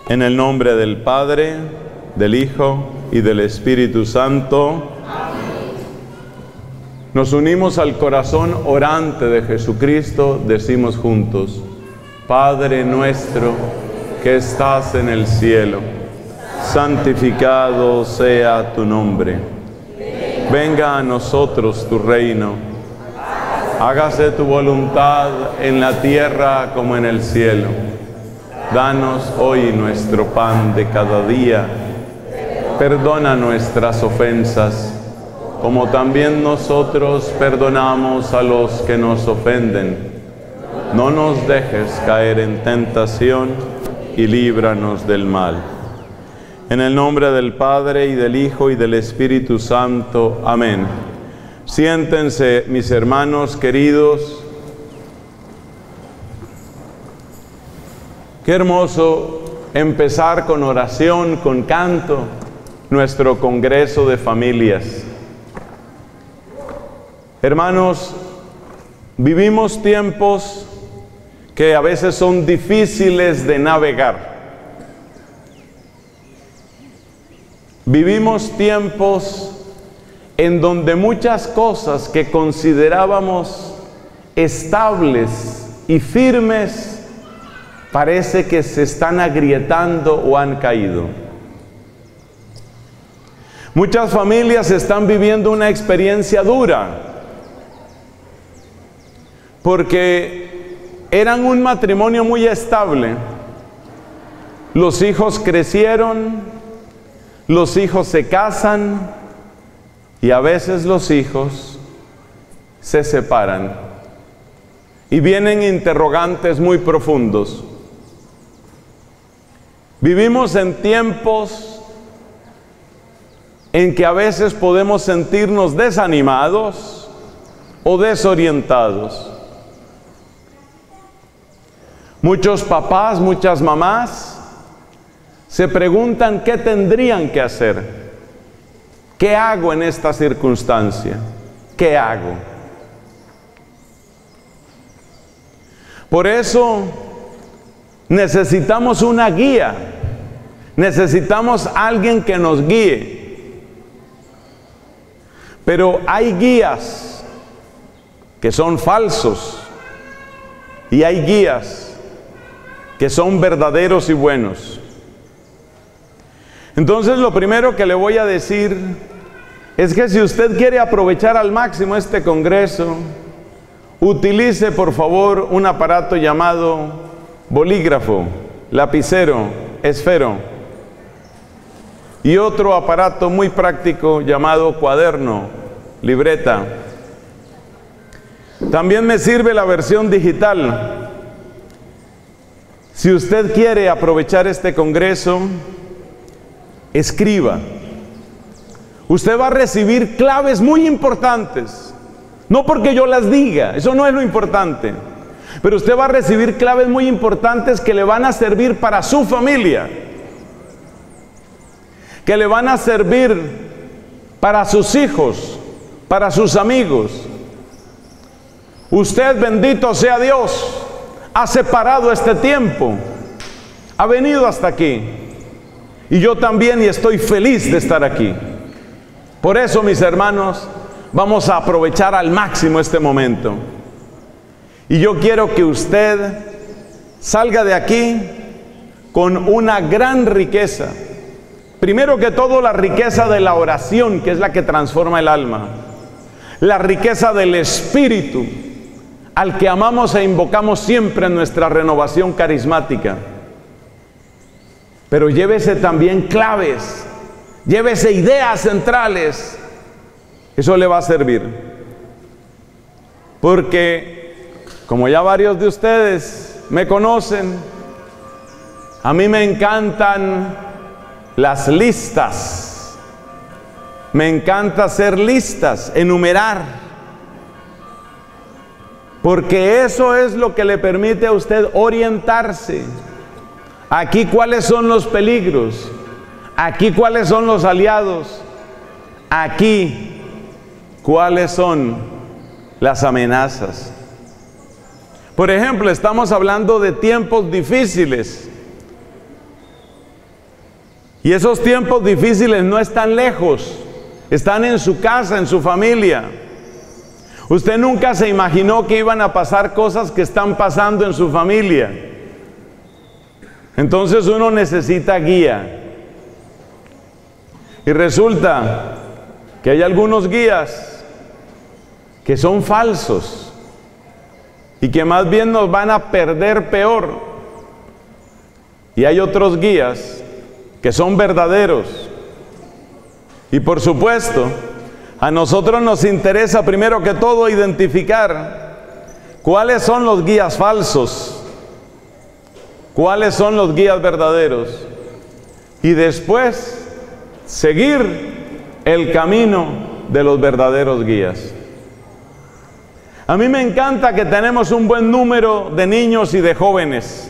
En el nombre del Padre, del Hijo y del Espíritu Santo. Nos unimos al corazón orante de Jesucristo, decimos juntos: Padre nuestro que estás en el cielo, santificado sea tu nombre. Venga a nosotros tu reino. Hágase tu voluntad en la tierra como en el cielo. Danos hoy nuestro pan de cada día. Perdona nuestras ofensas, como también nosotros perdonamos a los que nos ofenden. No nos dejes caer en tentación y líbranos del mal. En el nombre del Padre, y del Hijo, y del Espíritu Santo. Amén. Siéntense, mis hermanos queridos. Qué hermoso empezar con oración, con canto, nuestro congreso de familias. Hermanos, vivimos tiempos que a veces son difíciles de navegar. Vivimos tiempos en donde muchas cosas que considerábamos estables y firmes parece que se están agrietando o han caído. Muchas familias están viviendo una experiencia dura porque eran un matrimonio muy estable. Los hijos crecieron, los hijos se casan y a veces los hijos se separan y vienen interrogantes muy profundos. Vivimos en tiempos en que a veces podemos sentirnos desanimados o desorientados. Muchos papás, muchas mamás se preguntan qué tendrían que hacer. ¿Qué hago en esta circunstancia? ¿Qué hago? Por eso necesitamos una guía. Necesitamos alguien que nos guíe. Pero hay guías que son falsos y hay guías que son verdaderos y buenos. Entonces, lo primero que le voy a decir es que si usted quiere aprovechar al máximo este congreso, utilice por favor un aparato llamado bolígrafo, lapicero, esfero, y otro aparato muy práctico llamado cuaderno, libreta. También me sirve la versión digital. Si usted quiere aprovechar este congreso, escriba. Usted va a recibir claves muy importantes. No porque yo las diga, eso no es lo importante. Pero usted va a recibir claves muy importantes que le van a servir para su familia, que le van a servir para sus hijos, para sus amigos. Usted, bendito sea Dios, ha separado este tiempo, ha venido hasta aquí. Y yo también, y estoy feliz de estar aquí. Por eso, mis hermanos, vamos a aprovechar al máximo este momento. Y yo quiero que usted salga de aquí con una gran riqueza. Primero que todo, la riqueza de la oración, que es la que transforma el alma. La riqueza del Espíritu, al que amamos e invocamos siempre en nuestra renovación carismática. Pero llévese también claves, llévese ideas centrales. Eso le va a servir. Porque, como ya varios de ustedes me conocen, a mí me encantan las listas. Me encanta hacer listas, enumerar. Porque eso es lo que le permite a usted orientarse. Aquí cuáles son los peligros, aquí cuáles son los aliados, aquí cuáles son las amenazas. Por ejemplo, estamos hablando de tiempos difíciles. Y esos tiempos difíciles no están lejos, están en su casa, en su familia. Usted nunca se imaginó que iban a pasar cosas que están pasando en su familia. Entonces uno necesita guía. Y resulta que hay algunos guías que son falsos y que más bien nos van a perder peor. Y hay otros guías que son verdaderos. Y por supuesto, a nosotros nos interesa primero que todo identificar cuáles son los guías falsos, cuáles son los guías verdaderos, y después seguir el camino de los verdaderos guías. A mí me encanta que tenemos un buen número de niños y de jóvenes.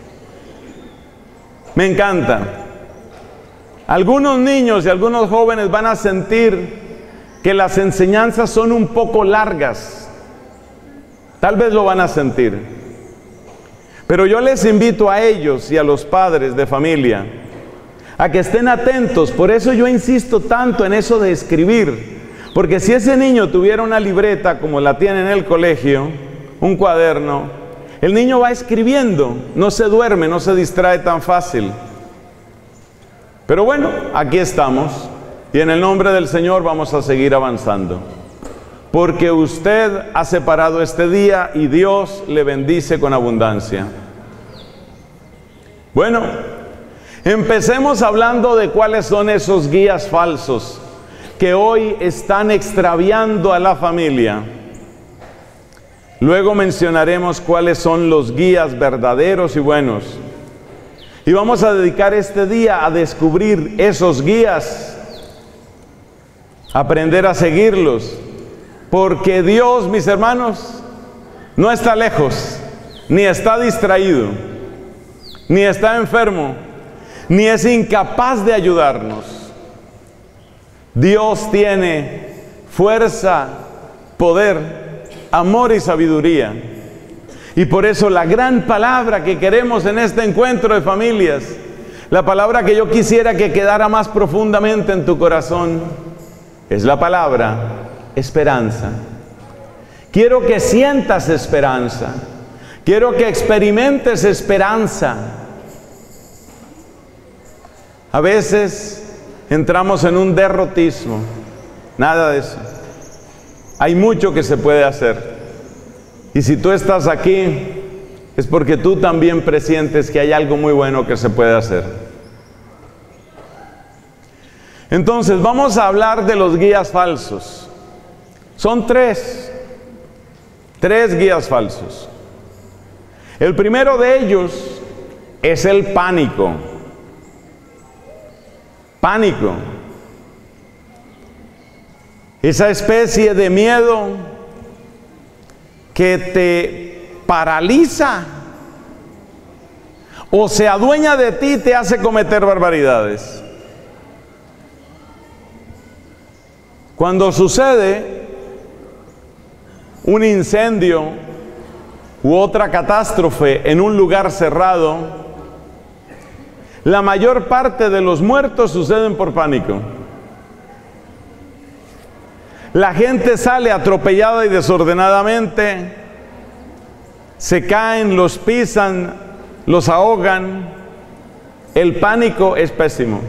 Me encanta. Algunos niños y algunos jóvenes van a sentir que las enseñanzas son un poco largas. Tal vez lo van a sentir. Pero yo les invito a ellos y a los padres de familia a que estén atentos. Por eso yo insisto tanto en eso de escribir. Porque si ese niño tuviera una libreta como la tiene en el colegio, un cuaderno, el niño va escribiendo, no se duerme, no se distrae tan fácil. Pero bueno, aquí estamos y en el nombre del Señor vamos a seguir avanzando. Porque usted ha separado este día y Dios le bendice con abundancia. Bueno, empecemos hablando de cuáles son esos guías falsos que hoy están extraviando a la familia. Luego mencionaremos cuáles son los guías verdaderos y buenos. Y vamos a dedicar este día a descubrir esos guías, aprender a seguirlos, porque Dios, mis hermanos, no está lejos, ni está distraído, ni está enfermo, ni es incapaz de ayudarnos. Dios tiene fuerza, poder, amor y sabiduría. Y por eso la gran palabra que queremos en este encuentro de familias, la palabra que yo quisiera que quedara más profundamente en tu corazón, es la palabra esperanza. Quiero que sientas esperanza. Quiero que experimentes esperanza. A veces entramos en un derrotismo. Nada de eso. Hay mucho que se puede hacer. Y si tú estás aquí, es porque tú también presientes que hay algo muy bueno que se puede hacer. Entonces, vamos a hablar de los guías falsos. Son tres guías falsos. El primero de ellos es el pánico. Pánico. Esa especie de miedo que te paraliza o se adueña de ti y te hace cometer barbaridades. Cuando sucede un incendio u otra catástrofe en un lugar cerrado, la mayor parte de los muertos suceden por pánico. La gente sale atropellada y desordenadamente, se caen, los pisan, los ahogan. El pánico es pésimo.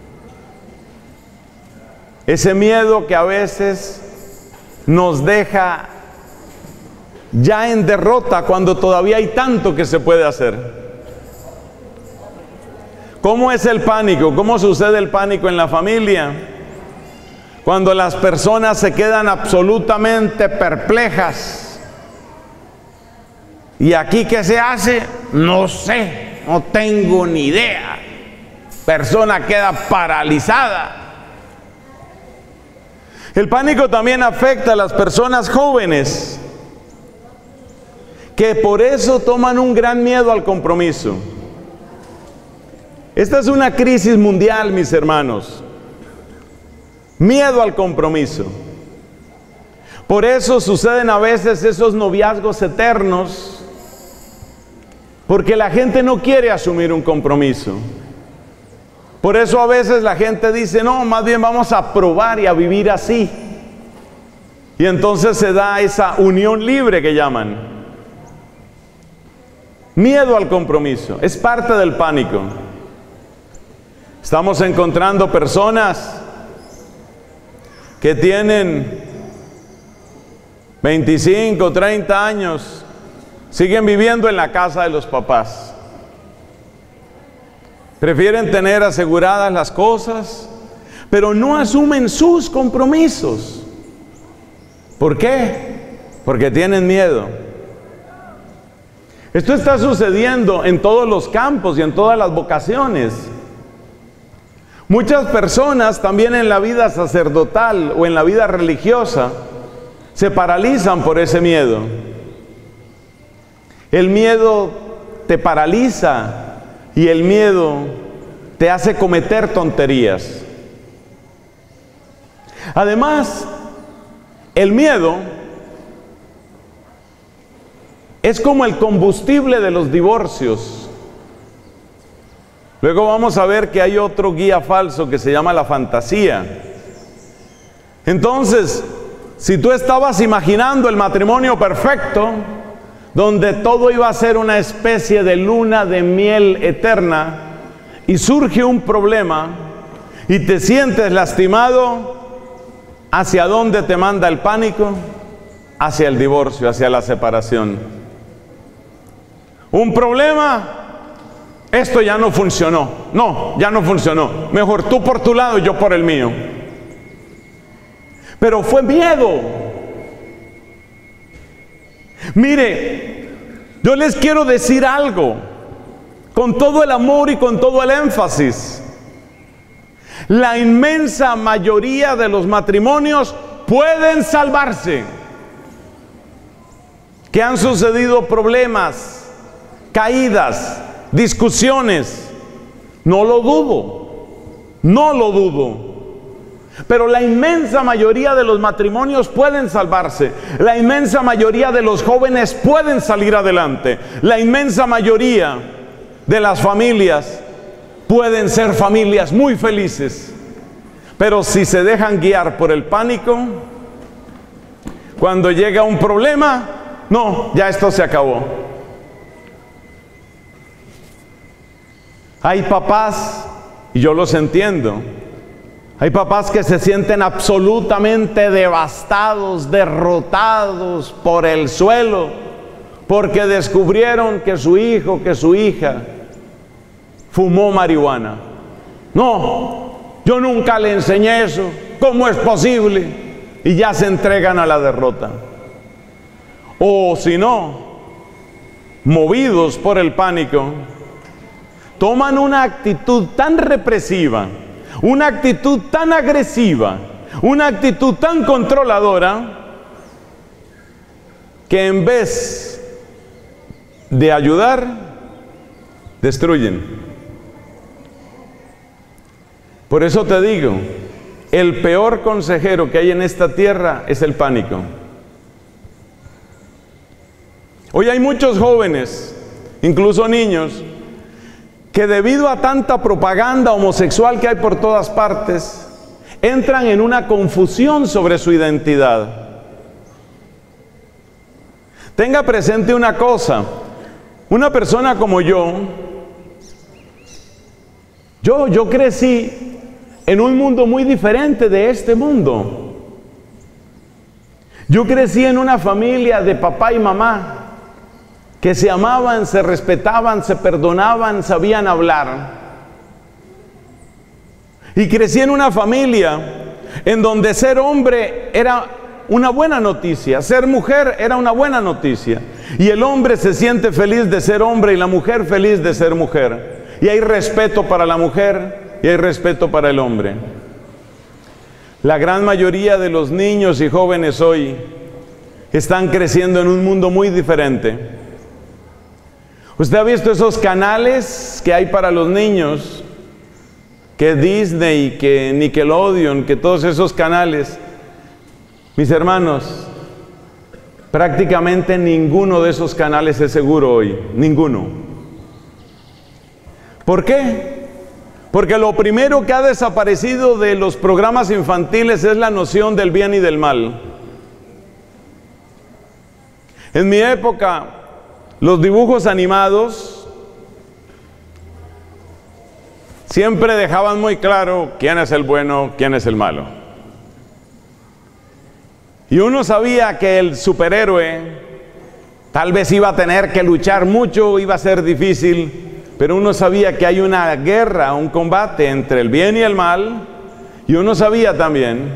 Ese miedo que a veces nos deja ya en derrota cuando todavía hay tanto que se puede hacer. ¿Cómo es el pánico? ¿Cómo sucede el pánico en la familia? Cuando las personas se quedan absolutamente perplejas. ¿Y aquí qué se hace? No sé, no tengo ni idea. Persona queda paralizada. El pánico también afecta a las personas jóvenes, que por eso toman un gran miedo al compromiso. Esta es una crisis mundial, mis hermanos. Miedo al compromiso. Por eso suceden a veces esos noviazgos eternos, porque la gente no quiere asumir un compromiso. Por eso a veces la gente dice, no, más bien vamos a probar y a vivir así. Y entonces se da esa unión libre que llaman. Miedo al compromiso, es parte del pánico. Estamos encontrando personas que tienen 25, 30 años, siguen viviendo en la casa de los papás. Prefieren tener aseguradas las cosas, pero no asumen sus compromisos. ¿Por qué? Porque tienen miedo. Esto está sucediendo en todos los campos y en todas las vocaciones. Muchas personas también en la vida sacerdotal o en la vida religiosa se paralizan por ese miedo. El miedo te paraliza y el miedo te hace cometer tonterías. Además, el miedo es como el combustible de los divorcios. Luego vamos a ver que hay otro guía falso que se llama la fantasía. Entonces, si tú estabas imaginando el matrimonio perfecto, donde todo iba a ser una especie de luna de miel eterna, y surge un problema y te sientes lastimado, ¿hacia dónde te manda el pánico? Hacia el divorcio, hacia la separación. Un problema, esto ya no funcionó. No, ya no funcionó. Mejor tú por tu lado y yo por el mío. Pero fue miedo. Mire, yo les quiero decir algo, con todo el amor y con todo el énfasis. La inmensa mayoría de los matrimonios pueden salvarse. Que han sucedido problemas, caídas, discusiones. No lo dudo, no lo dudo. Pero la inmensa mayoría de los matrimonios pueden salvarse. La inmensa mayoría de los jóvenes pueden salir adelante. La inmensa mayoría de las familias pueden ser familias muy felices. Pero si se dejan guiar por el pánico, cuando llega un problema, no, ya esto se acabó. Hay papás, y yo los entiendo, hay papás que se sienten absolutamente devastados, derrotados por el suelo, porque descubrieron que su hijo, que su hija fumó marihuana. No, yo nunca le enseñé eso, ¿cómo es posible? Y ya se entregan a la derrota. O si no, movidos por el pánico, toman una actitud tan represiva, una actitud tan agresiva, una actitud tan controladora, que en vez de ayudar, destruyen. Por eso te digo, el peor consejero que hay en esta tierra es el pánico. Hoy hay muchos jóvenes, incluso niños, que debido a tanta propaganda homosexual que hay por todas partes, entran en una confusión sobre su identidad. Tenga presente una cosa, una persona como yo crecí en un mundo muy diferente de este mundo. Yo crecí en una familia de papá y mamá que se amaban, se respetaban, se perdonaban, sabían hablar. Y crecí en una familia en donde ser hombre era una buena noticia, ser mujer era una buena noticia. Y el hombre se siente feliz de ser hombre y la mujer feliz de ser mujer. Y hay respeto para la mujer y hay respeto para el hombre. La gran mayoría de los niños y jóvenes hoy están creciendo en un mundo muy diferente. ¿Usted ha visto esos canales que hay para los niños? Que Disney, que Nickelodeon, que todos esos canales. Mis hermanos, prácticamente ninguno de esos canales es seguro hoy. Ninguno. ¿Por qué? Porque lo primero que ha desaparecido de los programas infantiles es la noción del bien y del mal. En mi época, los dibujos animados siempre dejaban muy claro quién es el bueno, quién es el malo. Y uno sabía que el superhéroe tal vez iba a tener que luchar mucho, iba a ser difícil, pero uno sabía que hay una guerra, un combate entre el bien y el mal, y uno sabía también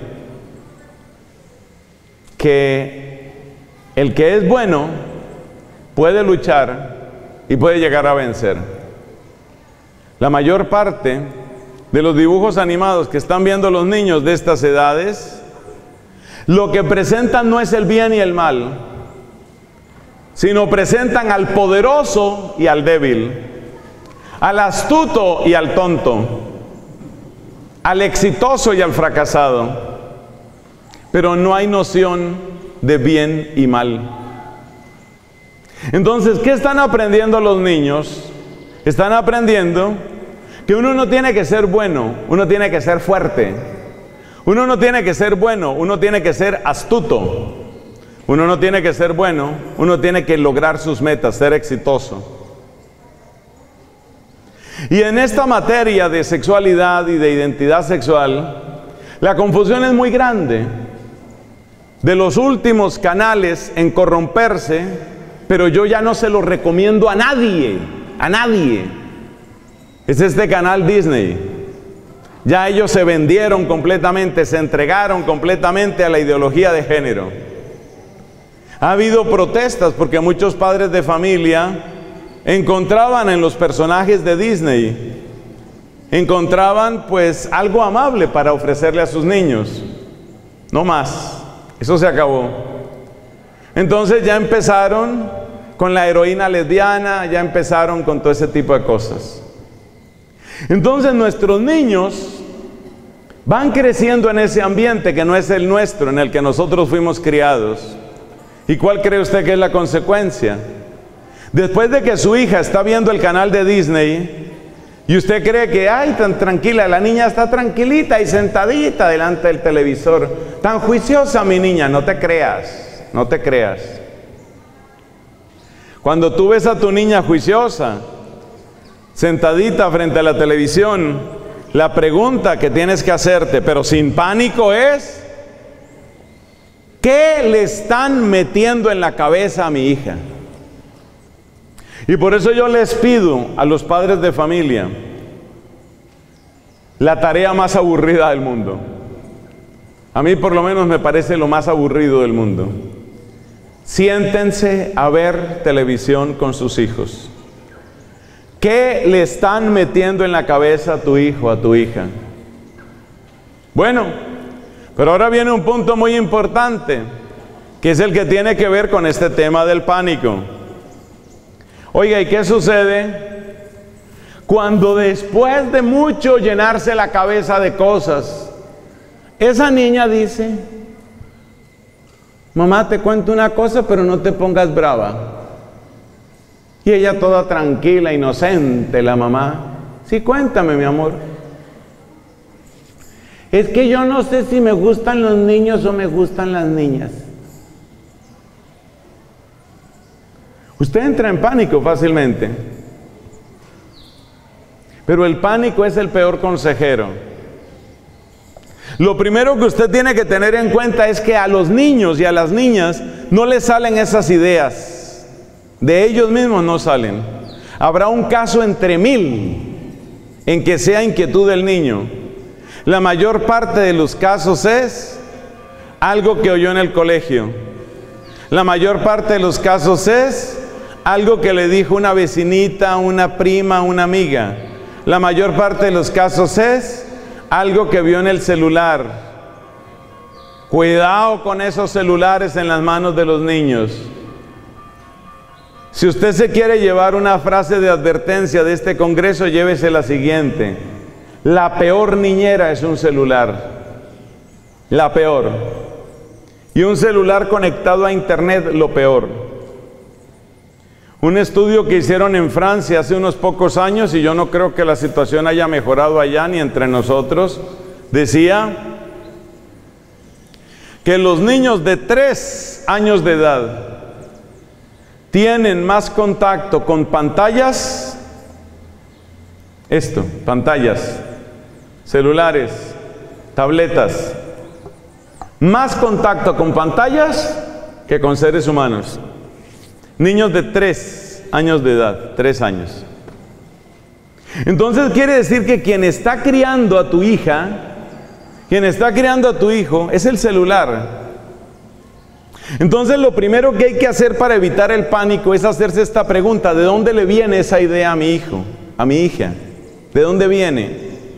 que el que es bueno puede luchar y puede llegar a vencer. La mayor parte de los dibujos animados que están viendo los niños de estas edades, lo que presentan no es el bien y el mal, sino presentan al poderoso y al débil, al astuto y al tonto, al exitoso y al fracasado, pero no hay noción de bien y mal. Entonces, ¿qué están aprendiendo los niños? Están aprendiendo que uno no tiene que ser bueno, uno tiene que ser fuerte. Uno no tiene que ser bueno, uno tiene que ser astuto. Uno no tiene que ser bueno, uno tiene que lograr sus metas, ser exitoso. Y en esta materia de sexualidad y de identidad sexual, la confusión es muy grande. De los últimos canales en corromperse, pero yo ya no se lo recomiendo a nadie, es este canal Disney. Ya ellos se vendieron completamente, se entregaron completamente a la ideología de género. Ha habido protestas porque muchos padres de familia encontraban en los personajes de Disney, encontraban pues algo amable para ofrecerle a sus niños. No más, eso se acabó. Entonces ya empezaron con la heroína lesbiana, ya empezaron con todo ese tipo de cosas. Entonces nuestros niños van creciendo en ese ambiente que no es el nuestro, en el que nosotros fuimos criados. ¿Y cuál cree usted que es la consecuencia? Después de que su hija está viendo el canal de Disney y usted cree que, ay, tan tranquila, la niña está tranquilita y sentadita delante del televisor, tan juiciosa mi niña, no te creas, no te creas. Cuando tú ves a tu niña juiciosa, sentadita frente a la televisión, la pregunta que tienes que hacerte, pero sin pánico, es: ¿qué le están metiendo en la cabeza a mi hija? Y por eso yo les pido a los padres de familia la tarea más aburrida del mundo. A mí por lo menos me parece lo más aburrido del mundo. Siéntense a ver televisión con sus hijos. ¿Qué le están metiendo en la cabeza a tu hijo, a tu hija? Bueno, pero ahora viene un punto muy importante, que es el que tiene que ver con este tema del pánico. Oiga, ¿y qué sucede cuando después de mucho llenarse la cabeza de cosas, esa niña dice: mamá, te cuento una cosa, pero no te pongas brava? Y ella toda tranquila, inocente, la mamá: sí, cuéntame, mi amor. Es que yo no sé si me gustan los niños o me gustan las niñas. Usted entra en pánico fácilmente. Pero el pánico es el peor consejero. Lo primero que usted tiene que tener en cuenta es que a los niños y a las niñas no les salen esas ideas. De ellos mismos no salen. Habrá un caso entre 1000 en que sea inquietud del niño. La mayor parte de los casos es algo que oyó en el colegio. La mayor parte de los casos es algo que le dijo una vecinita, una prima, una amiga. La mayor parte de los casos es algo que vio en el celular. Cuidado con esos celulares en las manos de los niños. Si usted se quiere llevar una frase de advertencia de este congreso, llévese la siguiente: la peor niñera es un celular. La peor. Y un celular conectado a internet, lo peor. Un estudio que hicieron en Francia hace unos pocos años, y yo no creo que la situación haya mejorado allá ni entre nosotros, decía que los niños de 3 años de edad tienen más contacto con pantallas, pantallas, celulares, tabletas, más contacto con pantallas que con seres humanos. Niños de 3 años de edad, 3 años. Entonces quiere decir que quien está criando a tu hija, quien está criando a tu hijo, es el celular. Entonces lo primero que hay que hacer para evitar el pánico es hacerse esta pregunta: ¿de dónde le viene esa idea a mi hijo, a mi hija? ¿De dónde viene?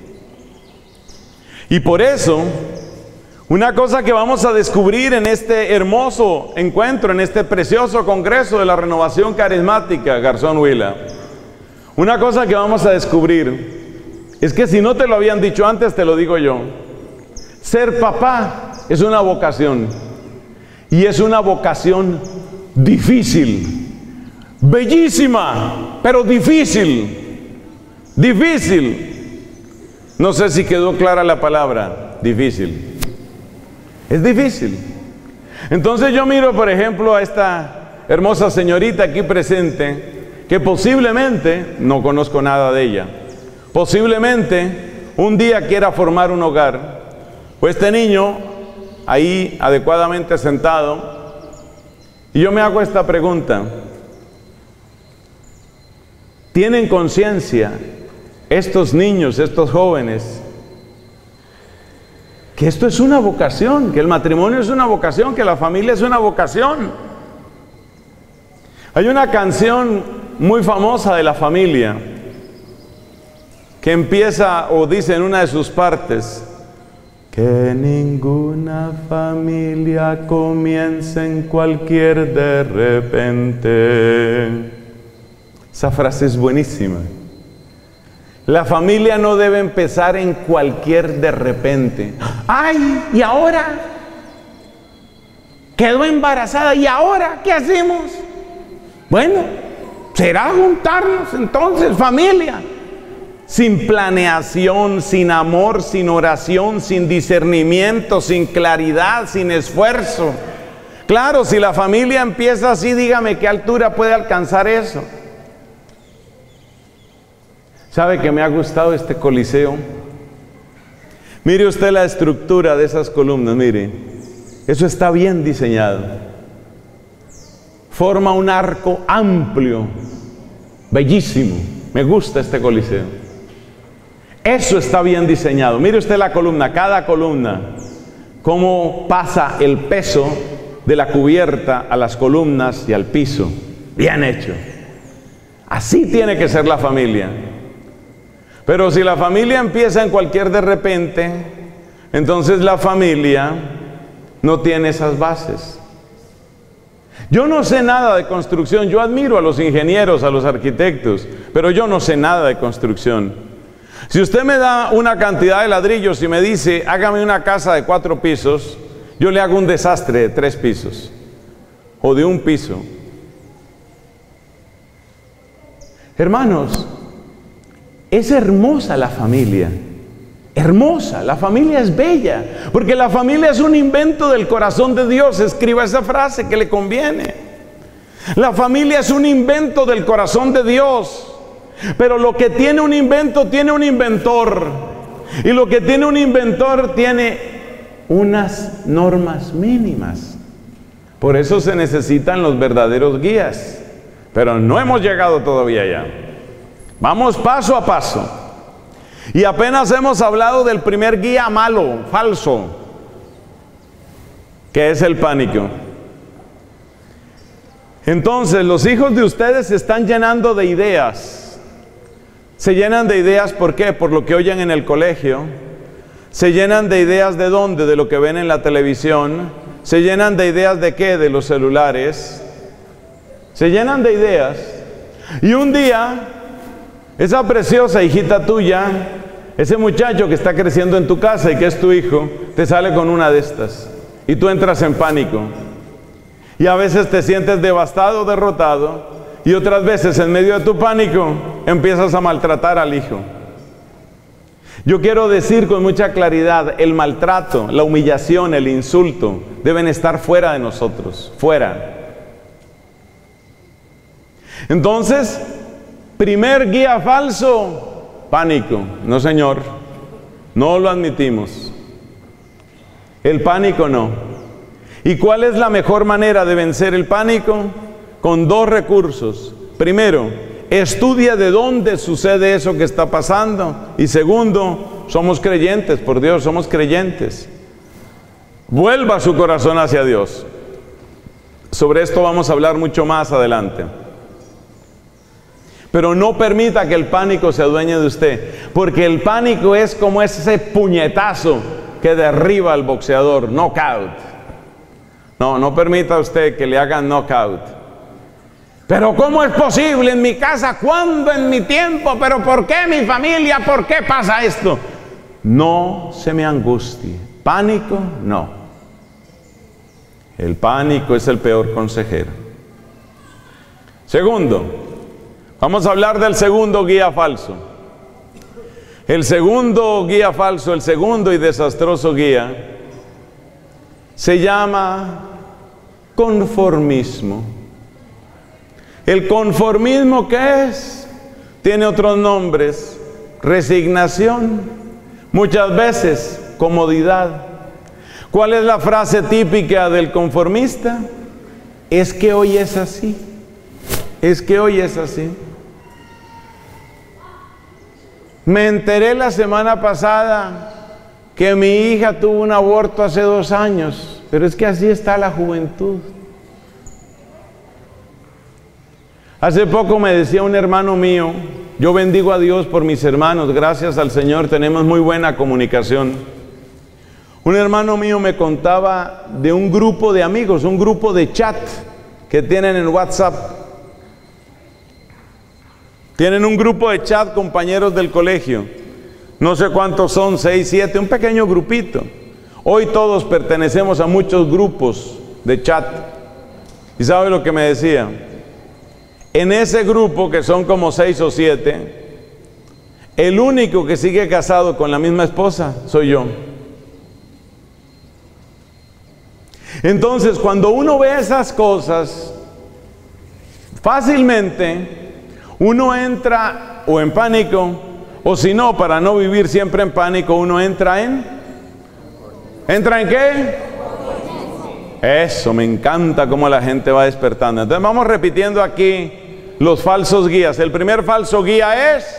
Y por eso, una cosa que vamos a descubrir en este hermoso encuentro, en este precioso congreso de la renovación carismática, Garzón Huila, una cosa que vamos a descubrir es que si no te lo habían dicho antes, te lo digo yo. Ser papá es una vocación, y es una vocación difícil, bellísima, pero difícil, difícil. No sé si quedó clara la palabra, difícil. Es difícil. Entonces yo miro, por ejemplo, a esta hermosa señorita aquí presente, que posiblemente, no conozco nada de ella, posiblemente un día quiera formar un hogar. Pues este niño, ahí adecuadamente sentado, y yo me hago esta pregunta: ¿tienen conciencia estos niños, estos jóvenes, que esto es una vocación, que el matrimonio es una vocación, que la familia es una vocación? Hay una canción muy famosa de la familia que empieza o dice en una de sus partes: que ninguna familia comience en cualquier de repente. Esa frase es buenísima. La familia no debe empezar en cualquier de repente. ¡Ay! ¿Y ahora? Quedó embarazada. ¿Y ahora qué hacemos? Bueno, será juntarnos entonces, familia. Sin planeación, sin amor, sin oración, sin discernimiento, sin claridad, sin esfuerzo. Claro, si la familia empieza así, dígame qué altura puede alcanzar eso. ¿Sabe que me ha gustado este coliseo? Mire usted la estructura de esas columnas, mire. Eso está bien diseñado. Forma un arco amplio, bellísimo. Me gusta este coliseo. Eso está bien diseñado. Mire usted la columna, cada columna, cómo pasa el peso de la cubierta a las columnas y al piso. Bien hecho. Así tiene que ser la familia. Pero si la familia empieza en cualquier de repente, entonces la familia no tiene esas bases. Yo no sé nada de construcción. Yo admiro a los ingenieros, a los arquitectos, pero yo no sé nada de construcción. Si usted me da una cantidad de ladrillos y me dice: hágame una casa de 4 pisos, yo le hago un desastre de 3 pisos o de 1 piso. Hermanos, es hermosa la familia, hermosa, la familia es bella, porque la familia es un invento del corazón de Dios. Escriba esa frase que le conviene. La familia es un invento del corazón de Dios. Pero lo que tiene un invento, tiene un inventor. Y lo que tiene un inventor tiene unas normas mínimas. Por eso se necesitan los verdaderos guías. Pero no hemos llegado todavía allá. Vamos paso a paso. Y apenas hemos hablado del primer guía malo, falso, que es el pánico. Entonces, los hijos de ustedes se están llenando de ideas. Se llenan de ideas, ¿por qué? Por lo que oyen en el colegio. Se llenan de ideas, ¿de dónde? De lo que ven en la televisión. Se llenan de ideas, ¿de qué? De los celulares. Se llenan de ideas. Y un día, esa preciosa hijita tuya, ese muchacho que está creciendo en tu casa y que es tu hijo, te sale con una de estas. Y tú entras en pánico. Y a veces te sientes devastado, derrotado. Y otras veces en medio de tu pánico empiezas a maltratar al hijo. Yo quiero decir con mucha claridad, el maltrato, la humillación, el insulto deben estar fuera de nosotros, fuera. Entonces, primer guía falso, pánico. No, señor, no lo admitimos. El pánico no. ¿Y cuál es la mejor manera de vencer el pánico? Con dos recursos. Primero, estudia de dónde sucede eso que está pasando. Y segundo, somos creyentes, por Dios, somos creyentes. Vuelva su corazón hacia Dios. Sobre esto vamos a hablar mucho más adelante. Pero no permita que el pánico se adueñe de usted, porque el pánico es como ese puñetazo que derriba al boxeador, knockout. No permita usted que le hagan knockout. Pero ¿cómo es posible en mi casa? ¿Cuándo en mi tiempo? ¿Pero por qué mi familia? ¿Por qué pasa esto? No se me angustie. Pánico, no. El pánico es el peor consejero. Segundo, vamos a hablar del segundo guía falso. El segundo guía falso, el segundo y desastroso guía, se llama conformismo. ¿El conformismo qué es? Tiene otros nombres. Resignación, muchas veces comodidad. ¿Cuál es la frase típica del conformista? Es que hoy es así. Es que hoy es así. Me enteré la semana pasada que mi hija tuvo un aborto hace 2 años, pero es que así está la juventud. Hace poco me decía un hermano mío, yo bendigo a Dios por mis hermanos, gracias al Señor tenemos muy buena comunicación. Un hermano mío me contaba de un grupo de amigos, un grupo de chat que tienen en WhatsApp. Tienen un grupo de chat, compañeros del colegio. No sé cuántos son, 6, 7, un pequeño grupito. Hoy todos pertenecemos a muchos grupos de chat. ¿Y sabe lo que me decía? En ese grupo, que son como 6 o 7, el único que sigue casado con la misma esposa soy yo. Entonces, cuando uno ve esas cosas, fácilmente uno entra o en pánico, o si no, para no vivir siempre en pánico, uno entra en... ¿Entra en qué? Eso, me encanta cómo la gente va despertando. Entonces vamos repitiendo aquí los falsos guías. El primer falso guía es...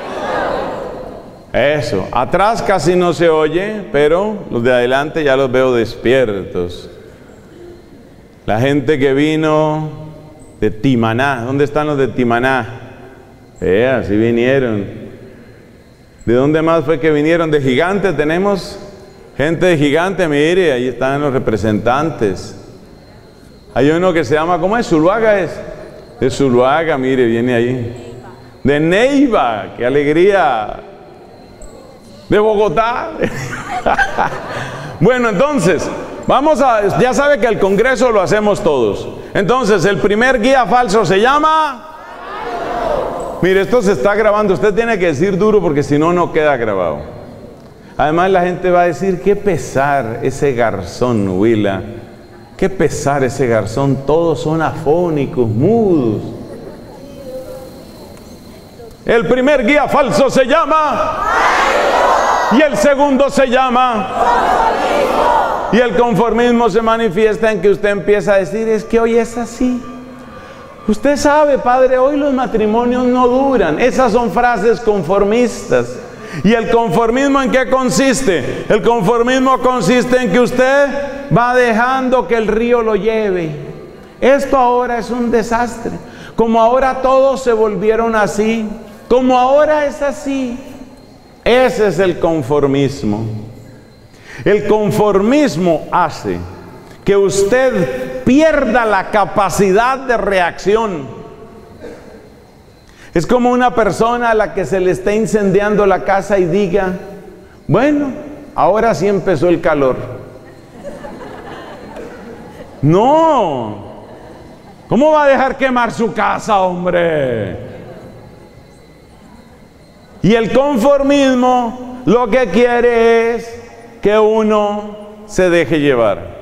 Eso, atrás casi no se oye, pero los de adelante ya los veo despiertos. La gente que vino de Timaná, ¿dónde están los de Timaná? Así vinieron. ¿De dónde más fue que vinieron? De Gigante tenemos gente de Gigante, mire, ahí están los representantes. Hay uno que se llama, ¿cómo es? Zuluaga es. De Zuluaga, mire, viene ahí. De Neiva, qué alegría. De Bogotá. Bueno, entonces, vamos a, ya sabe que el Congreso lo hacemos todos. Entonces, el primer guía falso se llama... Mire, esto se está grabando, usted tiene que decir duro porque si no, no queda grabado. Además la gente va a decir, qué pesar ese garzón, Huila. Qué pesar ese garzón, todos son afónicos, mudos. El primer guía falso se llama... Y el segundo se llama... Y el conformismo se manifiesta en que usted empieza a decir, es que hoy es así. Usted sabe, padre, hoy los matrimonios no duran. Esas son frases conformistas. ¿Y el conformismo en qué consiste? El conformismo consiste en que usted va dejando que el río lo lleve. Esto ahora es un desastre. Como ahora todos se volvieron así, como ahora es así. Ese es el conformismo. El conformismo hace que usted pierda la capacidad de reacción. Es como una persona a la que se le está incendiando la casa y diga, bueno, ahora sí empezó el calor. No, ¿Cómo va a dejar quemar su casa, hombre? Y el conformismo lo que quiere es que uno se deje llevar.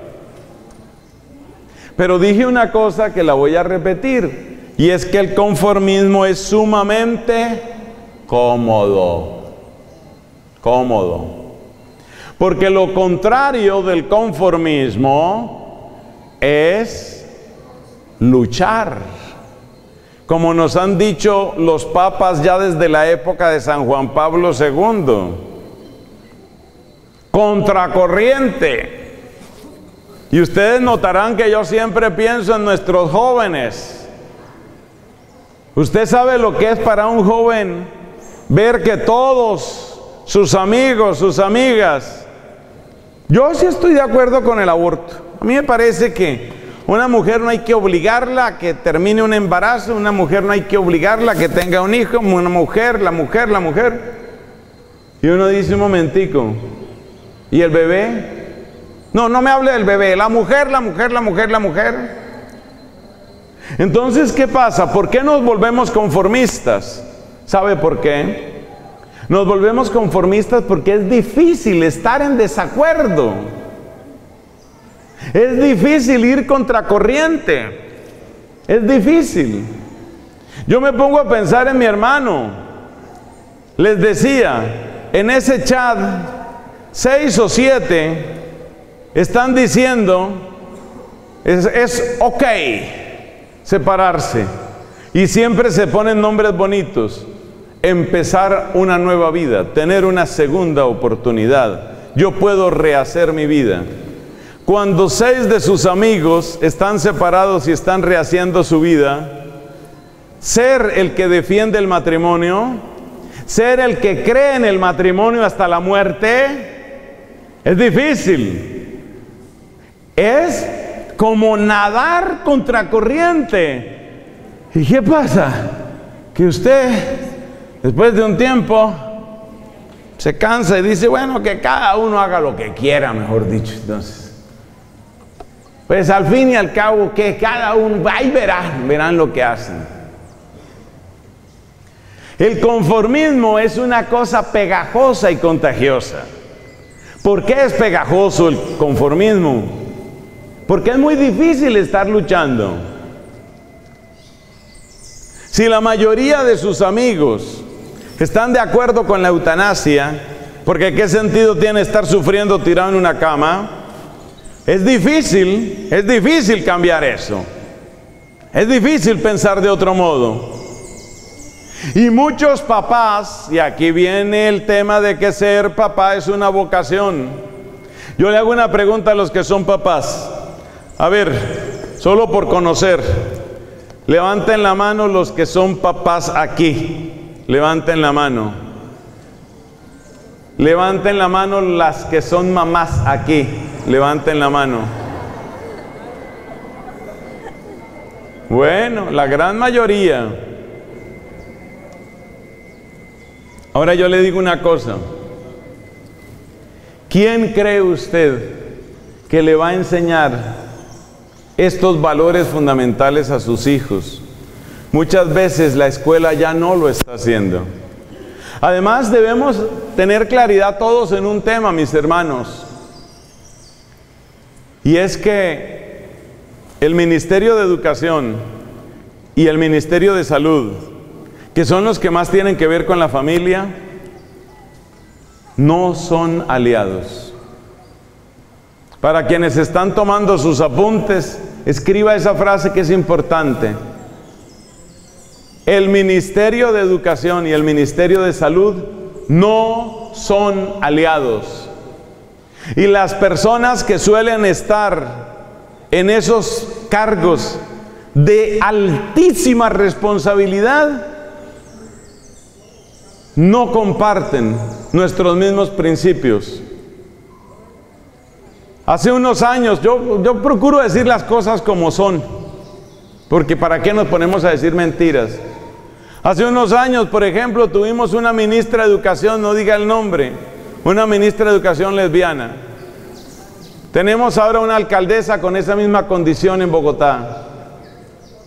Pero dije una cosa que la voy a repetir, y es que el conformismo es sumamente cómodo. Cómodo. Porque lo contrario del conformismo es luchar. Como nos han dicho los papas ya desde la época de San Juan Pablo II. Contracorriente. Y ustedes notarán que yo siempre pienso en nuestros jóvenes. Usted sabe lo que es para un joven ver que todos sus amigos, sus amigas. Yo sí estoy de acuerdo con el aborto. A mí me parece que una mujer no hay que obligarla a que termine un embarazo, una mujer no hay que obligarla a que tenga un hijo, una mujer, la mujer. Y uno dice un momentico, ¿y el bebé? No, no me hable del bebé, la mujer. Entonces, ¿qué pasa? ¿Por qué nos volvemos conformistas? ¿Sabe por qué? Nos volvemos conformistas porque es difícil estar en desacuerdo. Es difícil ir contracorriente. Es difícil. Yo me pongo a pensar en mi hermano. Les decía, en ese chat, 6 o 7 están diciendo, es ok separarse. Y siempre se ponen nombres bonitos. Empezar una nueva vida, tener una segunda oportunidad. Yo puedo rehacer mi vida. Cuando 6 de sus amigos están separados y están rehaciendo su vida, ser el que defiende el matrimonio, ser el que cree en el matrimonio hasta la muerte, es difícil. Es como nadar contracorriente. ¿Y qué pasa? Que usted, después de un tiempo, se cansa y dice, bueno, que cada uno haga lo que quiera, mejor dicho. Entonces, pues al fin y al cabo, que cada uno, ahí verán lo que hacen. El conformismo es una cosa pegajosa y contagiosa. ¿Por qué es pegajoso el conformismo? Porque es muy difícil estar luchando. Si la mayoría de sus amigos están de acuerdo con la eutanasia, porque ¿qué sentido tiene estar sufriendo tirado en una cama? Es difícil cambiar eso. Es difícil pensar de otro modo. Y muchos papás, y aquí viene el tema de que ser papá es una vocación. Yo le hago una pregunta a los que son papás. A ver, solo por conocer, levanten la mano los que son papás aquí. Levanten la mano. Levanten la mano las que son mamás aquí. Levanten la mano. Bueno, la gran mayoría. Ahora yo le digo una cosa. ¿Quién cree usted que le va a enseñar estos valores fundamentales a sus hijos? Muchas veces la escuela ya no lo está haciendo. Además, debemos tener claridad todos en un tema, mis hermanos. Y es que el Ministerio de Educación y el Ministerio de Salud, que son los que más tienen que ver con la familia, no son aliados. Para quienes están tomando sus apuntes, escriba esa frase que es importante. El Ministerio de Educación y el Ministerio de Salud no son aliados. Y las personas que suelen estar en esos cargos de altísima responsabilidad no comparten nuestros mismos principios. Hace unos años, yo procuro decir las cosas como son, porque ¿para qué nos ponemos a decir mentiras? Hace unos años, por ejemplo, tuvimos una ministra de Educación, no diga el nombre, una ministra de Educación lesbiana. Tenemos ahora una alcaldesa con esa misma condición en Bogotá.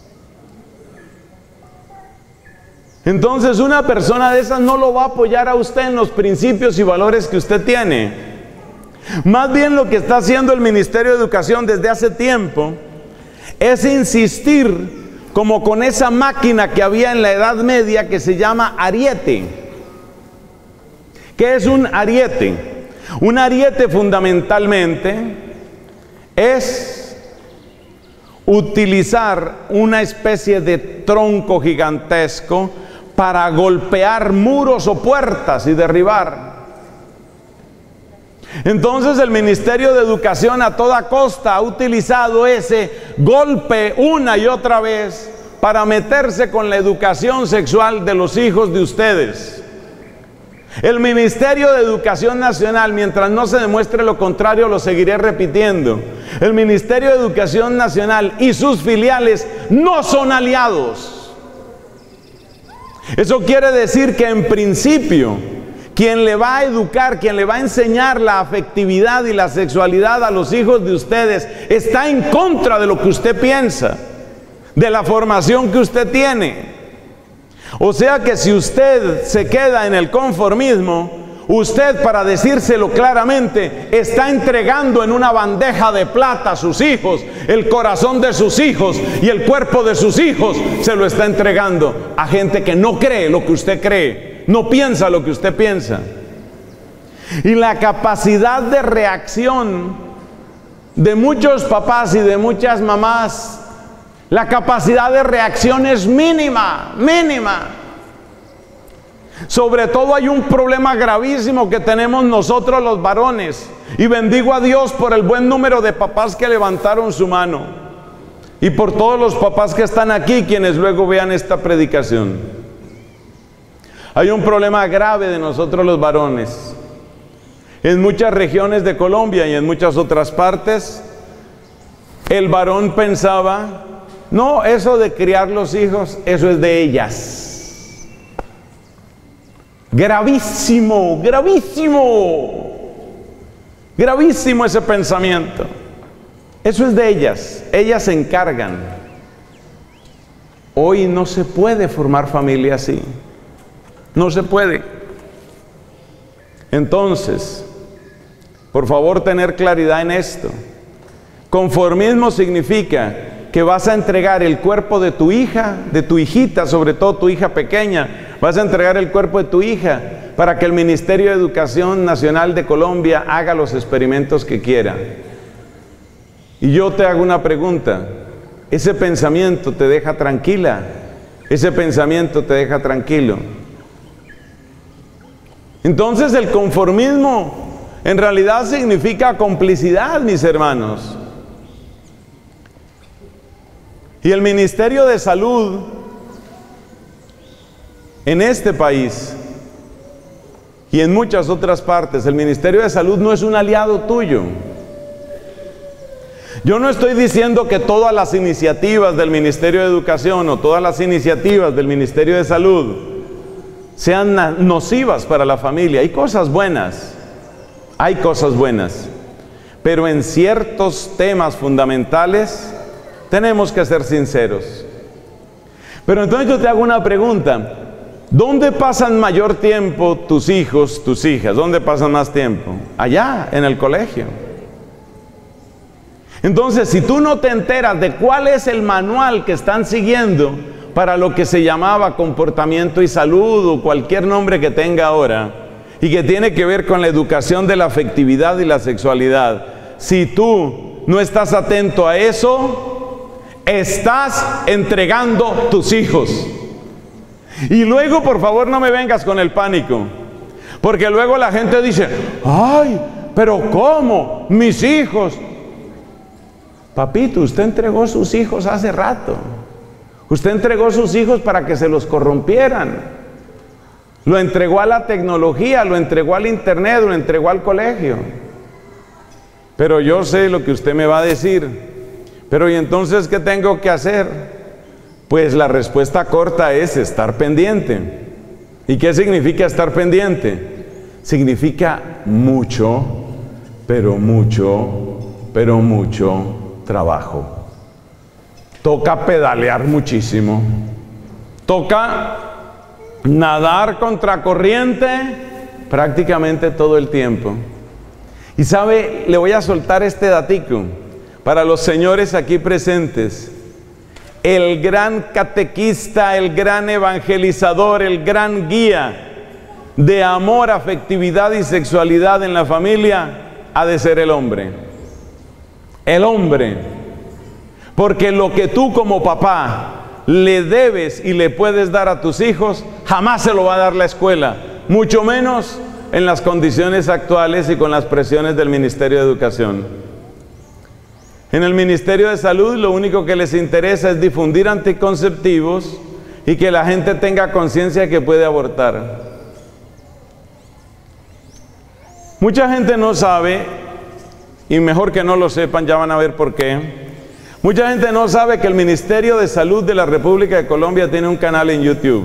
Entonces una persona de esas no lo va a apoyar a usted en los principios y valores que usted tiene. Más bien lo que está haciendo el Ministerio de Educación desde hace tiempo es insistir como con esa máquina que había en la Edad Media que se llama ariete. ¿Qué es un ariete? Un ariete fundamentalmente es utilizar una especie de tronco gigantesco para golpear muros o puertas y derribar. Entonces el Ministerio de Educación a toda costa ha utilizado ese golpe una y otra vez para meterse con la educación sexual de los hijos de ustedes. El Ministerio de Educación Nacional, mientras no se demuestre lo contrario, lo seguiré repitiendo. El Ministerio de Educación Nacional y sus filiales no son aliados. Eso quiere decir que en principio, quien le va a educar, quien le va a enseñar la afectividad y la sexualidad a los hijos de ustedes, está en contra de lo que usted piensa, de la formación que usted tiene. O sea que si usted se queda en el conformismo, usted, para decírselo claramente, está entregando en una bandeja de plata a sus hijos, el corazón de sus hijos y el cuerpo de sus hijos, se lo está entregando a gente que no cree lo que usted cree, no piensa lo que usted piensa. Y la capacidad de reacción de muchos papás y de muchas mamás, la capacidad de reacción es mínima, mínima. Sobre todo hay un problema gravísimo que tenemos nosotros los varones, y bendigo a Dios por el buen número de papás que levantaron su mano, y por todos los papás que están aquí, quienes luego vean esta predicación. Hay un problema grave de nosotros los varones. En muchas regiones de Colombia y en muchas otras partes, el varón pensaba: no, eso de criar los hijos, eso es de ellas. Gravísimo, gravísimo, gravísimo ese pensamiento. Eso es de ellas se encargan. Hoy no se puede formar familia así, no se puede. Entonces, por favor, tener claridad en esto. Conformismo significa que vas a entregar el cuerpo de tu hija, de tu hijita, sobre todo tu hija pequeña, vas a entregar el cuerpo de tu hija para que el Ministerio de Educación Nacional de Colombia haga los experimentos que quiera. Y yo te hago una pregunta: ¿ese pensamiento te deja tranquila? ¿Ese pensamiento te deja tranquilo? Entonces el conformismo en realidad significa complicidad, mis hermanos. Y el Ministerio de Salud en este país y en muchas otras partes, el Ministerio de Salud no es un aliado tuyo. Yo no estoy diciendo que todas las iniciativas del Ministerio de Educación o todas las iniciativas del Ministerio de Salud sean nocivas para la familia. Hay cosas buenas, pero en ciertos temas fundamentales tenemos que ser sinceros. Pero entonces yo te hago una pregunta: ¿dónde pasan mayor tiempo tus hijos, tus hijas? ¿Dónde pasan más tiempo? Allá, en el colegio. Entonces, si tú no te enteras de cuál es el manual que están siguiendo para lo que se llamaba comportamiento y salud o cualquier nombre que tenga ahora, y que tiene que ver con la educación de la afectividad y la sexualidad, si tú no estás atento a eso, estás entregando tus hijos. Y luego, por favor, no me vengas con el pánico, porque luego la gente dice: ay, pero ¿cómo? Mis hijos. Papito, usted entregó sus hijos hace rato. Usted entregó sus hijos para que se los corrompieran. Lo entregó a la tecnología, lo entregó al internet, lo entregó al colegio. Pero yo sé lo que usted me va a decir. Pero ¿y entonces qué tengo que hacer? Pues la respuesta corta es estar pendiente. ¿Y qué significa estar pendiente? Significa mucho, pero mucho trabajo. Toca pedalear muchísimo. Toca nadar contracorriente prácticamente todo el tiempo. Y sabe, le voy a soltar este datico para los señores aquí presentes. El gran catequista, el gran evangelizador, el gran guía de amor, afectividad y sexualidad en la familia ha de ser el hombre. El hombre. Porque lo que tú como papá le debes y le puedes dar a tus hijos, jamás se lo va a dar la escuela, mucho menos en las condiciones actuales y con las presiones del Ministerio de Educación. En el Ministerio de Salud lo único que les interesa es difundir anticonceptivos y que la gente tenga conciencia que puede abortar. Mucha gente no sabe, y mejor que no lo sepan, ya van a ver por qué. Mucha gente no sabe que el Ministerio de Salud de la República de Colombia tiene un canal en YouTube.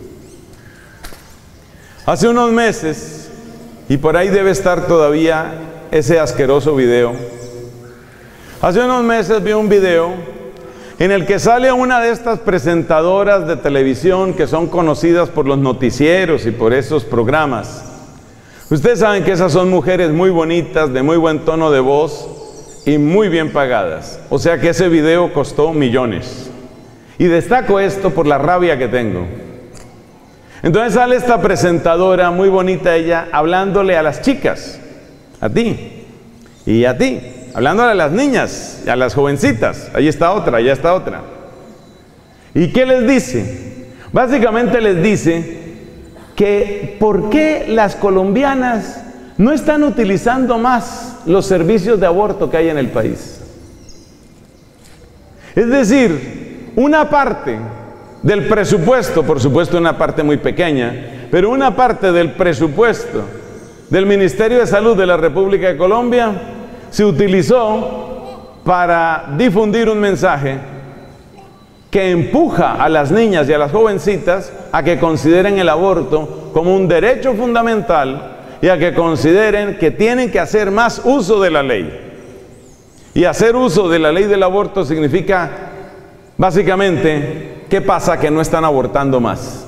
Hace unos meses, y por ahí debe estar todavía ese asqueroso video. Hace unos meses vi un video en el que sale una de estas presentadoras de televisión que son conocidas por los noticieros y por esos programas. Ustedes saben que esas son mujeres muy bonitas, de muy buen tono de voz y muy bien pagadas. O sea que ese video costó millones. Y destaco esto por la rabia que tengo. Entonces sale esta presentadora muy bonita, ella, hablándole a las chicas, a ti y a ti, hablándole a las niñas, a las jovencitas. Ahí está otra, allá está otra. ¿Y qué les dice? Básicamente les dice que por qué las colombianas no están utilizando más los servicios de aborto que hay en el país. Es decir, una parte del presupuesto, por supuesto una parte muy pequeña, pero una parte del presupuesto del Ministerio de Salud de la República de Colombia se utilizó para difundir un mensaje que empuja a las niñas y a las jovencitas a que consideren el aborto como un derecho fundamental y a que consideren que tienen que hacer más uso de la ley. Y hacer uso de la ley del aborto significa, básicamente, ¿qué pasa? Que no están abortando más.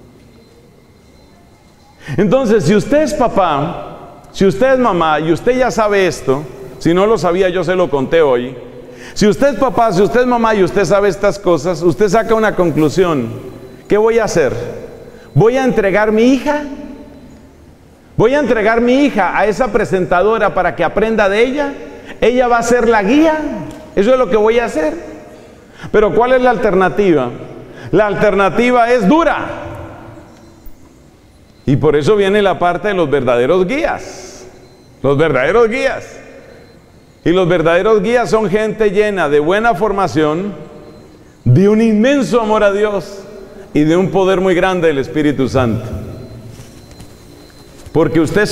Entonces, si usted es papá, si usted es mamá, y usted ya sabe esto, si no lo sabía yo se lo conté hoy, si usted es papá, si usted es mamá y usted sabe estas cosas, usted saca una conclusión. ¿Qué voy a hacer? ¿Voy a entregar mi hija? ¿Voy a entregar mi hija a esa presentadora para que aprenda de ella? ¿Ella va a ser la guía? Eso es lo que voy a hacer. Pero ¿cuál es la alternativa? La alternativa es dura. Y por eso viene la parte de los verdaderos guías. Los verdaderos guías. Y los verdaderos guías son gente llena de buena formación, de un inmenso amor a Dios y de un poder muy grande del Espíritu Santo. Porque usted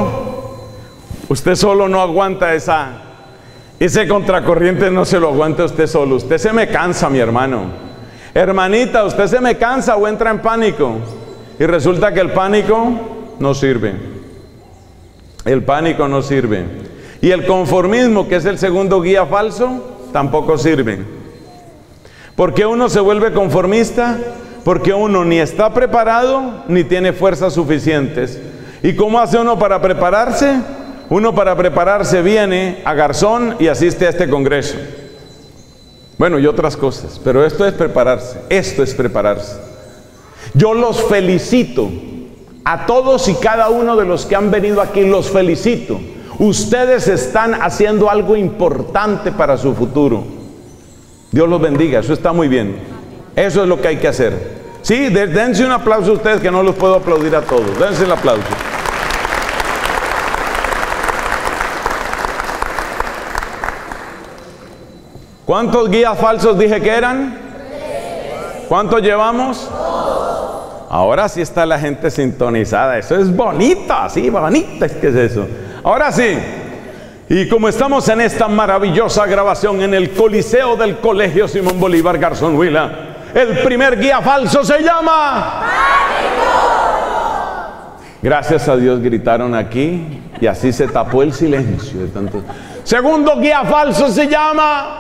solo no aguanta ese contracorriente, no se lo aguanta usted solo. Usted se me cansa, mi hermano. Hermanita, usted se me cansa o entra en pánico. Y resulta que el pánico no sirve. El pánico no sirve. Y el conformismo, que es el segundo guía falso, tampoco sirve. ¿Por qué uno se vuelve conformista? Porque uno ni está preparado ni tiene fuerzas suficientes. ¿Y cómo hace uno para prepararse? Uno para prepararse viene a Garzón y asiste a este congreso. Bueno, y otras cosas, pero esto es prepararse, esto es prepararse. Yo los felicito, a todos y cada uno de los que han venido aquí, los felicito. Ustedes están haciendo algo importante para su futuro. Dios los bendiga, eso está muy bien. Eso es lo que hay que hacer. Sí, dense un aplauso a ustedes, que no los puedo aplaudir a todos. Dense el aplauso. ¿Cuántos guías falsos dije que eran? ¿Cuántos llevamos? Ahora sí está la gente sintonizada. Eso es bonito, así bonito. ¿Qué es eso? Ahora sí. Y como estamos en esta maravillosa grabación en el Coliseo del Colegio Simón Bolívar Garzón Huila, el primer guía falso se llama ¡Pánico! Gracias a Dios gritaron aquí y así se tapó el silencio de tanto. Segundo guía falso se llama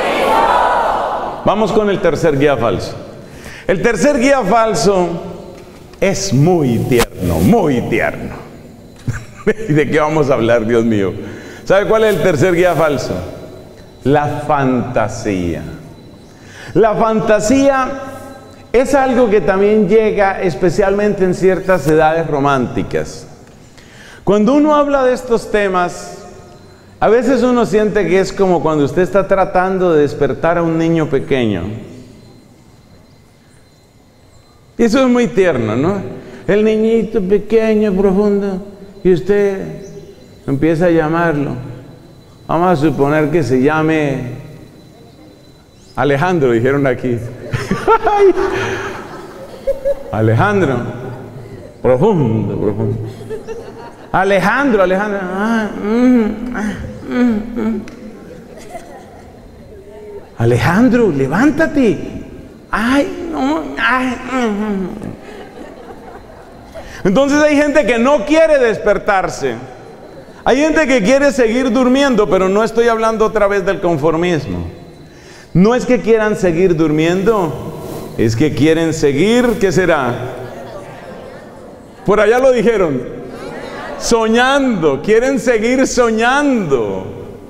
¡Conformismo! Vamos con el tercer guía falso. El tercer guía falso es muy tierno, muy tierno. ¿Y de qué vamos a hablar, Dios mío? ¿Sabe cuál es el tercer guía falso? La fantasía. La fantasía es algo que también llega especialmente en ciertas edades románticas. Cuando uno habla de estos temas, a veces uno siente que es como cuando usted está tratando de despertar a un niño pequeño. Y eso es muy tierno, ¿no? El niñito pequeño, profundo, y usted empieza a llamarlo. Vamos a suponer que se llame Alejandro, dijeron aquí. Alejandro, profundo, profundo. Alejandro, Alejandro. Alejandro, levántate. Ay, no. Entonces hay gente que no quiere despertarse. Hay gente que quiere seguir durmiendo, pero no estoy hablando otra vez del conformismo. No es que quieran seguir durmiendo, es que quieren seguir, ¿qué será? Por allá lo dijeron, soñando, quieren seguir soñando.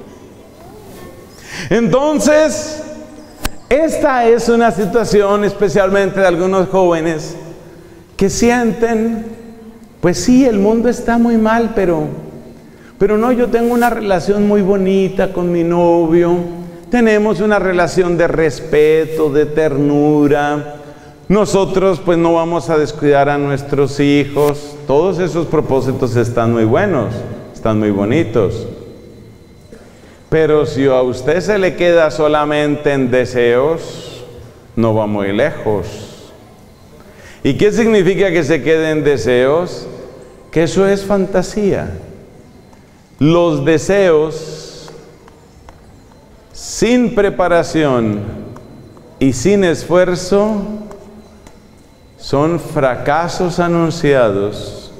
Entonces, esta es una situación especialmente de algunos jóvenes que sienten, pues sí, el mundo está muy mal, pero no, yo tengo una relación muy bonita con mi novio, tenemos una relación de respeto, de ternura, nosotros pues no vamos a descuidar a nuestros hijos. Todos esos propósitos están muy buenos, están muy bonitos. Pero si a usted se le queda solamente en deseos, no va muy lejos. ¿Y qué significa que se quede en deseos? Que eso es fantasía. Los deseos sin preparación y sin esfuerzo son fracasos anunciados.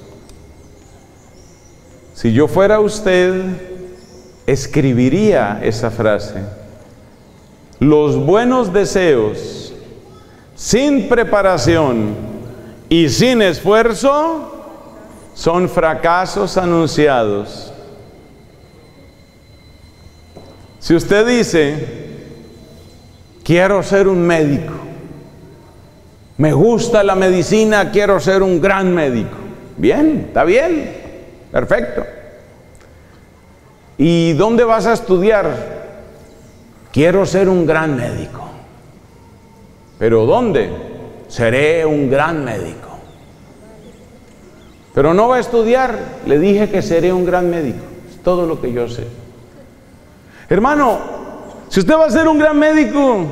Si yo fuera usted, escribiría esa frase. Los buenos deseos sin preparación y sin esfuerzo son fracasos anunciados. Si usted dice, quiero ser un médico, me gusta la medicina, quiero ser un gran médico. Bien, está bien, perfecto. ¿Y dónde vas a estudiar? Quiero ser un gran médico. ¿Pero dónde? Seré un gran médico. Pero no va a estudiar. Le dije que seré un gran médico. Es todo lo que yo sé. Hermano, si usted va a ser un gran médico,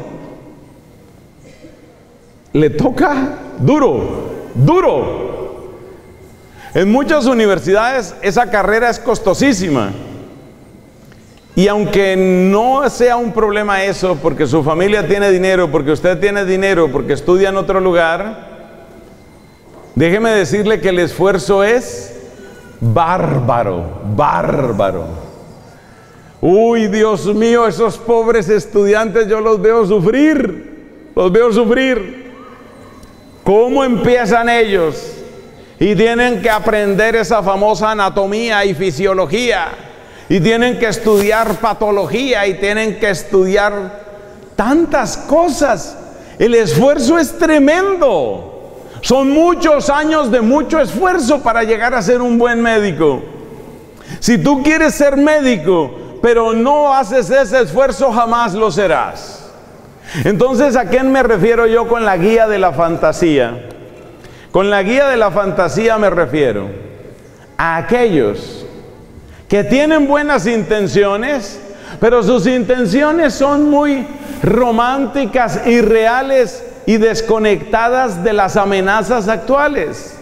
le toca duro, duro. En muchas universidades esa carrera es costosísima. Y aunque no sea un problema eso, porque su familia tiene dinero, porque usted tiene dinero, porque estudia en otro lugar, déjeme decirle que el esfuerzo es bárbaro, bárbaro. Uy, Dios mío, esos pobres estudiantes yo los veo sufrir, los veo sufrir. ¿Cómo empiezan ellos? Y tienen que aprender esa famosa anatomía y fisiología. Y tienen que estudiar patología y tienen que estudiar tantas cosas. El esfuerzo es tremendo. Son muchos años de mucho esfuerzo para llegar a ser un buen médico. Si tú quieres ser médico, pero no haces ese esfuerzo, jamás lo serás. Entonces, ¿a quién me refiero yo con la guía de la fantasía? Con la guía de la fantasía me refiero a aquellos que tienen buenas intenciones, pero sus intenciones son muy románticas, irreales y desconectadas de las amenazas actuales.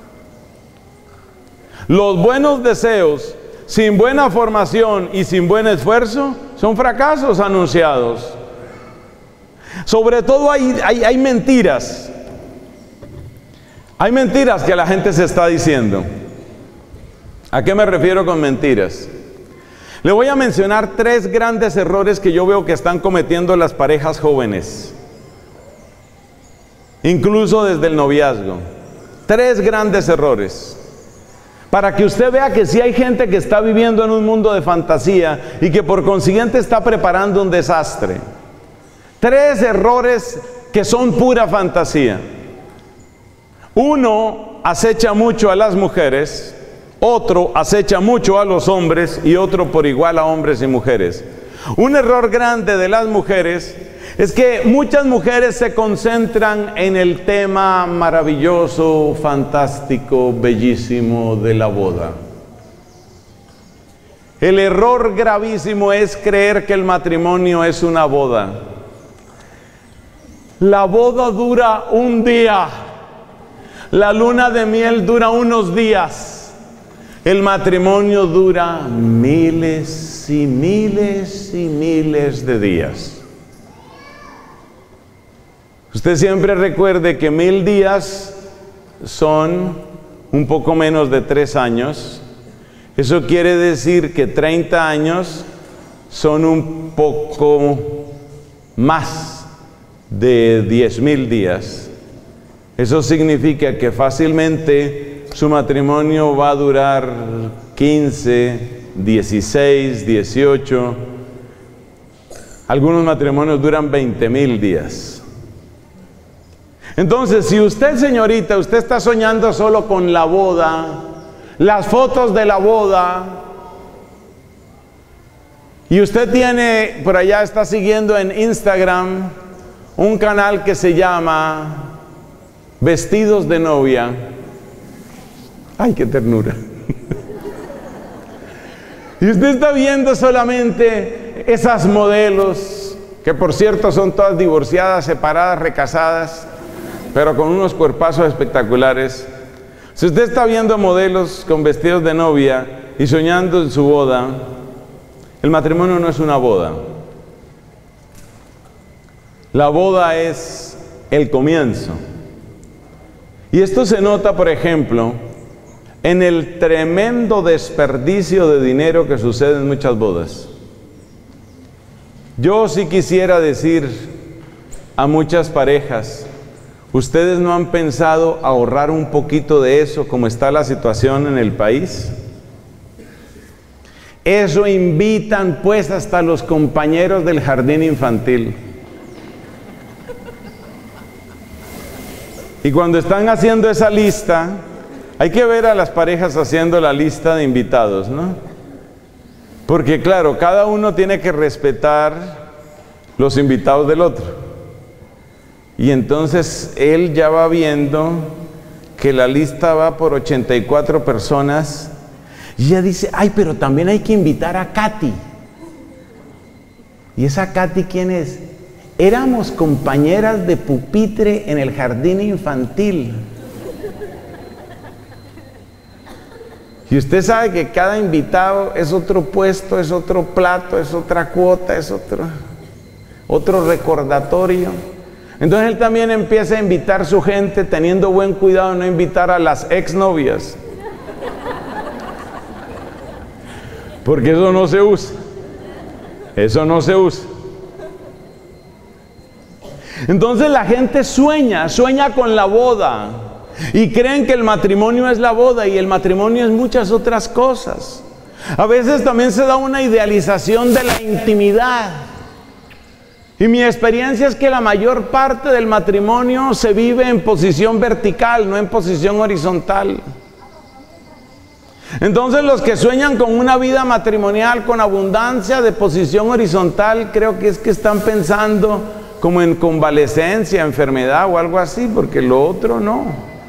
Los buenos deseos sin buena formación y sin buen esfuerzo son fracasos anunciados. Sobre todo hay mentiras. Hay mentiras que la gente se está diciendo. ¿A qué me refiero con mentiras? Le voy a mencionar 3 grandes errores que yo veo que están cometiendo las parejas jóvenes, incluso desde el noviazgo. 3 grandes errores. Para que usted vea que sí hay gente que está viviendo en un mundo de fantasía y que por consiguiente está preparando un desastre. 3 errores que son pura fantasía. 1 acecha mucho a las mujeres, otro acecha mucho a los hombres y otro por igual a hombres y mujeres. Un error grande de las mujeres es que muchas mujeres se concentran en el tema maravilloso, fantástico, bellísimo de la boda. El error gravísimo es creer que el matrimonio es una boda. La boda dura un día, la luna de miel dura unos días, el matrimonio dura miles y miles y miles de días. Usted siempre recuerde que 1000 días son un poco menos de 3 años. Eso quiere decir que 30 años son un poco más de 10,000 días. Eso significa que fácilmente su matrimonio va a durar 15, 16, 18. Algunos matrimonios duran 20,000 días. Entonces, si usted, señorita, usted está soñando solo con la boda, las fotos de la boda, y usted tiene, por allá está siguiendo en Instagram, un canal que se llama Vestidos de Novia. ¡Ay, qué ternura! Y usted está viendo solamente esas modelos, que por cierto son todas divorciadas, separadas, recasadas, pero con unos cuerpazos espectaculares. Si usted está viendo modelos con vestidos de novia y soñando en su boda, el matrimonio no es una boda. La boda es el comienzo. Y esto se nota, por ejemplo, en el tremendo desperdicio de dinero que sucede en muchas bodas. Yo sí quisiera decir a muchas parejas: ¿ustedes no han pensado ahorrar un poquito de eso como está la situación en el país? Eso invitan pues hasta los compañeros del jardín infantil. Y cuando están haciendo esa lista, hay que ver a las parejas haciendo la lista de invitados, ¿no? Porque claro, cada uno tiene que respetar los invitados del otro. Y entonces él ya va viendo que la lista va por 84 personas y ya dice: ay, pero también hay que invitar a Katy. ¿Y esa Katy quién es? Éramos compañeras de pupitre en el jardín infantil. Y usted sabe que cada invitado es otro puesto, es otro plato, es otra cuota, es otro recordatorio. Entonces él también empieza a invitar a su gente, teniendo buen cuidado de no invitar a las exnovias, porque eso no se usa. Eso no se usa. Entonces la gente sueña con la boda y creen que el matrimonio es la boda, y el matrimonio es muchas otras cosas. A veces también se da una idealización de la intimidad. Y mi experiencia es que la mayor parte del matrimonio se vive en posición vertical, no en posición horizontal. Entonces los que sueñan con una vida matrimonial con abundancia de posición horizontal, creo que es que están pensando como en convalecencia, enfermedad o algo así, porque lo otro no.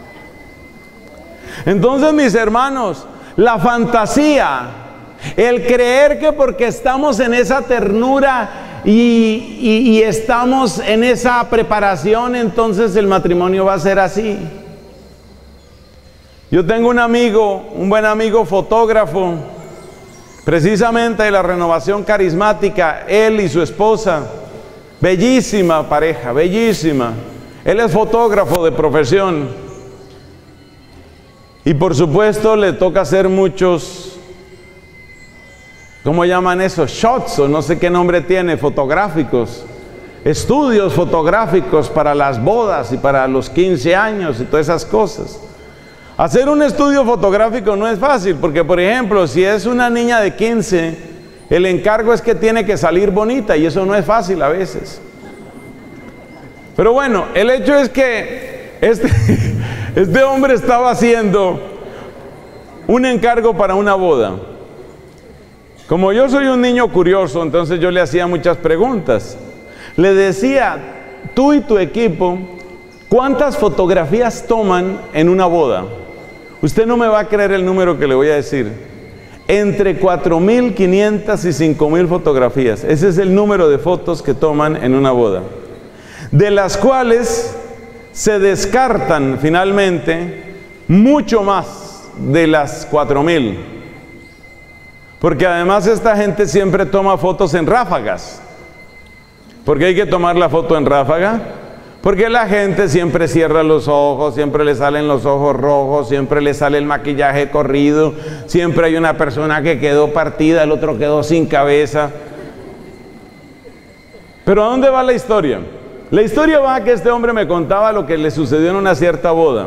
Entonces, mis hermanos, la fantasía, el creer que porque estamos en esa ternura y estamos en esa preparación, entonces el matrimonio va a ser así. Yo tengo un amigo, un buen amigo fotógrafo, precisamente de la Renovación Carismática, él y su esposa, bellísima pareja, bellísima. Él es fotógrafo de profesión y por supuesto le toca hacer muchos, ¿cómo llaman eso? Shots, o no sé qué nombre tiene, fotográficos, estudios fotográficos para las bodas y para los 15 años y todas esas cosas. Hacer un estudio fotográfico no es fácil, porque por ejemplo, si es una niña de 15, el encargo es que tiene que salir bonita y eso no es fácil a veces. Pero bueno, el hecho es que este hombre estaba haciendo un encargo para una boda. Como yo soy un niño curioso, entonces yo le hacía muchas preguntas. Le decía, tú y tu equipo, ¿cuántas fotografías toman en una boda? Usted no me va a creer el número que le voy a decir. Entre 4.500 y 5.000 fotografías. Ese es el número de fotos que toman en una boda. De las cuales se descartan finalmente mucho más de las 4.000. Porque además esta gente siempre toma fotos en ráfagas. ¿Por qué hay que tomar la foto en ráfaga? Porque la gente siempre cierra los ojos, siempre le salen los ojos rojos, siempre le sale el maquillaje corrido, siempre hay una persona que quedó partida, el otro quedó sin cabeza. Pero ¿a dónde va la historia? La historia va a que este hombre me contaba lo que le sucedió en una cierta boda.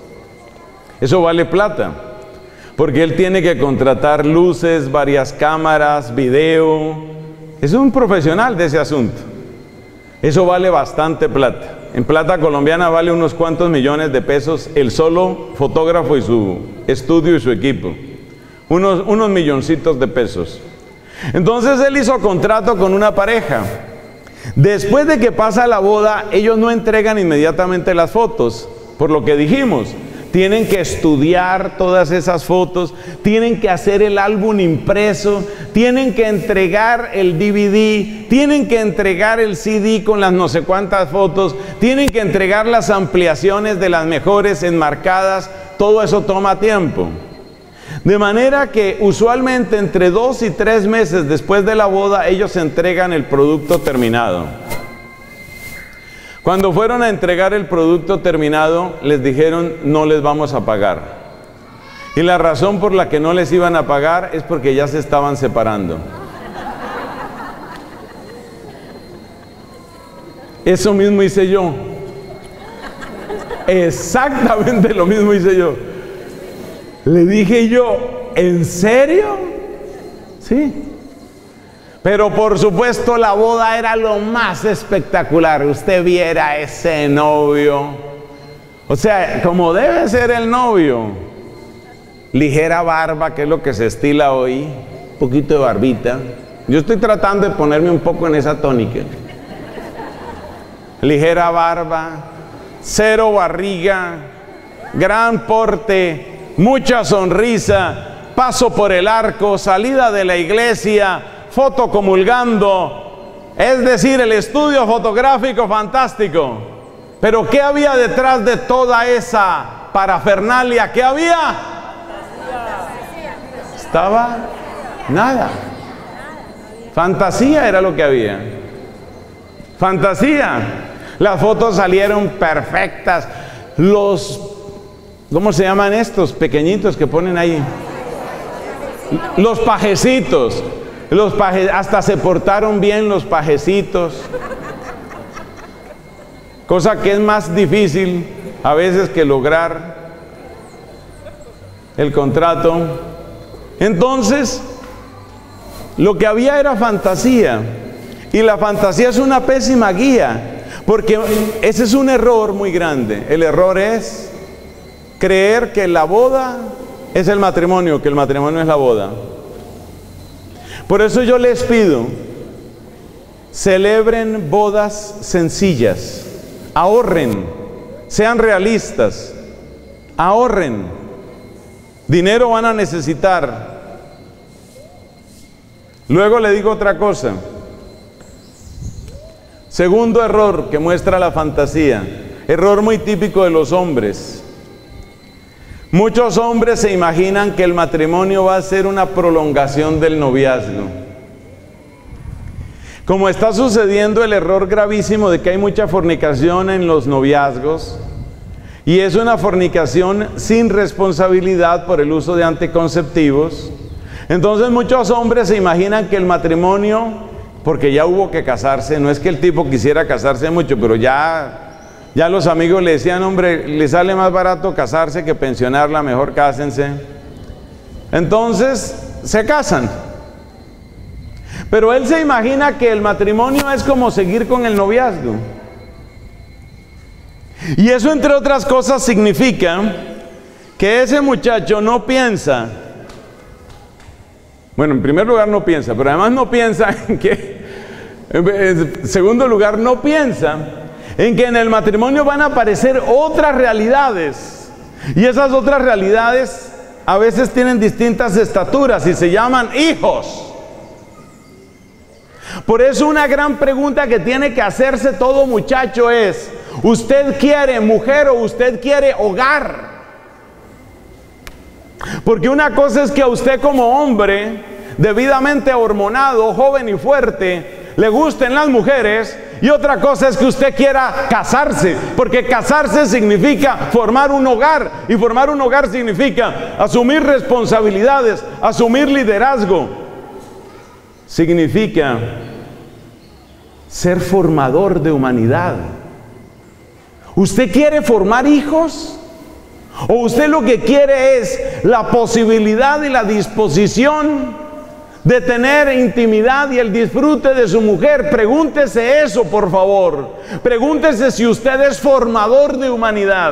Eso vale plata, porque él tiene que contratar luces, varias cámaras, video. Es un profesional de ese asunto. Eso vale bastante plata. En plata colombiana vale unos cuantos millones de pesos el solo fotógrafo y su estudio y su equipo. Unos milloncitos de pesos. Entonces él hizo contrato con una pareja. Después de que pasa la boda, ellos no entregan inmediatamente las fotos, por lo que dijimos. Tienen que estudiar todas esas fotos, tienen que hacer el álbum impreso, tienen que entregar el DVD, tienen que entregar el CD con las no sé cuántas fotos, tienen que entregar las ampliaciones de las mejores enmarcadas. Todo eso toma tiempo. De manera que usualmente entre 2 y 3 meses después de la boda ellos entregan el producto terminado. Cuando fueron a entregar el producto terminado, les dijeron, no les vamos a pagar. Y la razón por la que no les iban a pagar es porque ya se estaban separando. Eso mismo hice yo. Exactamente lo mismo hice yo. Le dije yo, ¿en serio? Sí. Pero por supuesto la boda era lo más espectacular. Usted viera ese novio. O sea, como debe ser el novio. Ligera barba, que es lo que se estila hoy. Un poquito de barbita. Yo estoy tratando de ponerme un poco en esa tónica. Ligera barba, cero barriga, gran porte, mucha sonrisa, paso por el arco, salida de la iglesia, foto comulgando, es decir, el estudio fotográfico fantástico. Pero ¿qué había detrás de toda esa parafernalia? ¿Qué había? Estaba nada. Fantasía era lo que había. Fantasía. Las fotos salieron perfectas. ¿Cómo se llaman estos pequeñitos que ponen ahí? Los pajecitos. Hasta se portaron bien los pajecitos. Cosa que es más difícil a veces que lograr el contrato. Entonces, lo que había era fantasía. Y la fantasía es una pésima guía, porque ese es un error muy grande. El error es creer que la boda es el matrimonio, que el matrimonio es la boda. Por eso yo les pido, celebren bodas sencillas, ahorren, sean realistas, ahorren, dinero van a necesitar. Luego le digo otra cosa. Segundo error que muestra la fantasía, error muy típico de los hombres. Muchos hombres se imaginan que el matrimonio va a ser una prolongación del noviazgo. Como está sucediendo el error gravísimo de que hay mucha fornicación en los noviazgos, y es una fornicación sin responsabilidad por el uso de anticonceptivos, entonces muchos hombres se imaginan que el matrimonio, porque ya hubo que casarse, no es que el tipo quisiera casarse mucho, pero ya Ya los amigos le decían, hombre, le sale más barato casarse que pensionarla, mejor cásense. Entonces, se casan. Pero él se imagina que el matrimonio es como seguir con el noviazgo. Y eso, entre otras cosas, significa que ese muchacho no piensa, bueno, en primer lugar no piensa, pero además no piensa en que, en segundo lugar, no piensa en que en el matrimonio van a aparecer otras realidades. Y esas otras realidades a veces tienen distintas estaturas y se llaman hijos. Por eso una gran pregunta que tiene que hacerse todo muchacho es: ¿usted quiere mujer o usted quiere hogar? Porque una cosa es que a usted como hombre, debidamente hormonado, joven y fuerte, le gusten las mujeres, y otra cosa es que usted quiera casarse, porque casarse significa formar un hogar, y formar un hogar significa asumir responsabilidades, asumir liderazgo, significa ser formador de humanidad. ¿Usted quiere formar hijos? ¿O usted lo que quiere es la posibilidad y la disposición de tener intimidad y el disfrute de su mujer? Pregúntese eso, por favor. Pregúntese si usted es formador de humanidad.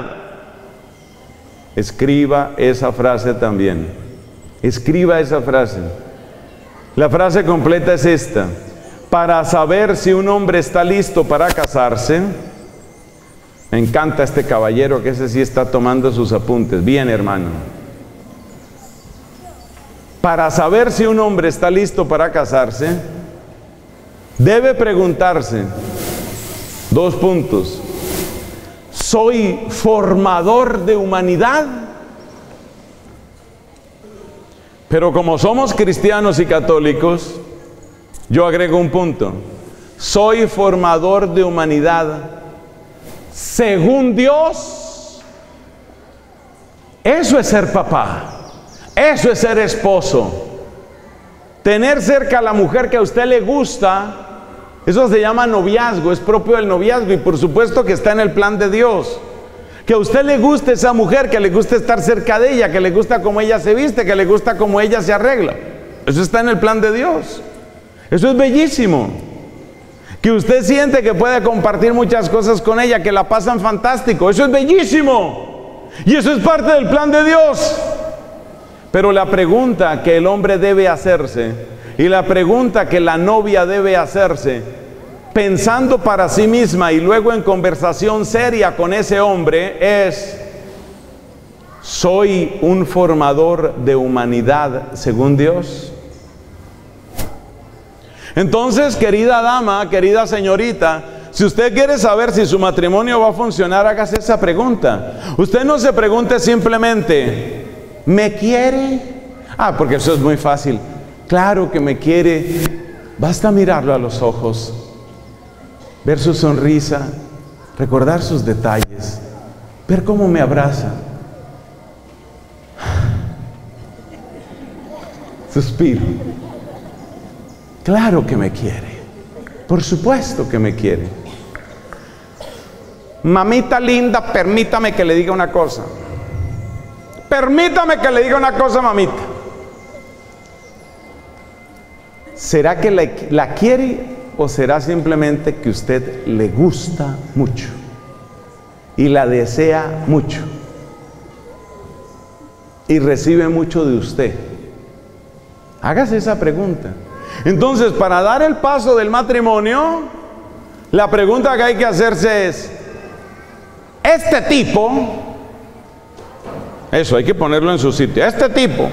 Escriba esa frase también. Escriba esa frase. La frase completa es esta: para saber si un hombre está listo para casarse. Me encanta este caballero, que ese sí está tomando sus apuntes. Bien, hermano. Para saber si un hombre está listo para casarse, debe preguntarse 2 puntos. ¿Soy formador de humanidad? Pero como somos cristianos y católicos, yo agrego un punto. ¿Soy formador de humanidad según Dios? Eso es ser papá. Eso es ser esposo. Tener cerca a la mujer que a usted le gusta, eso se llama noviazgo, es propio del noviazgo, y por supuesto que está en el plan de Dios. Que a usted le guste esa mujer, que le guste estar cerca de ella, que le gusta cómo ella se viste, que le gusta cómo ella se arregla. Eso está en el plan de Dios. Eso es bellísimo. Que usted siente que puede compartir muchas cosas con ella, que la pasan fantástico. Eso es bellísimo. Y eso es parte del plan de Dios. Pero la pregunta que el hombre debe hacerse, y la pregunta que la novia debe hacerse, pensando para sí misma y luego en conversación seria con ese hombre, es: ¿soy un formador de humanidad según Dios? Entonces, querida dama, querida señorita, si usted quiere saber si su matrimonio va a funcionar, hágase esa pregunta. Usted no se pregunte simplemente: ¿me quiere? Porque eso es muy fácil. Claro que me quiere. Basta mirarlo a los ojos, ver su sonrisa, recordar sus detalles, ver cómo me abraza. Suspiro. Claro que me quiere. Por supuesto que me quiere. Mamita linda, permítame que le diga una cosa. Permítame que le diga una cosa, mamita. ¿Será que la quiere o será simplemente que usted le gusta mucho y la desea mucho y recibe mucho de usted? Hágase esa pregunta. Entonces, para dar el paso del matrimonio, la pregunta que hay que hacerse es: este tipo, eso hay que ponerlo en su sitio, este tipo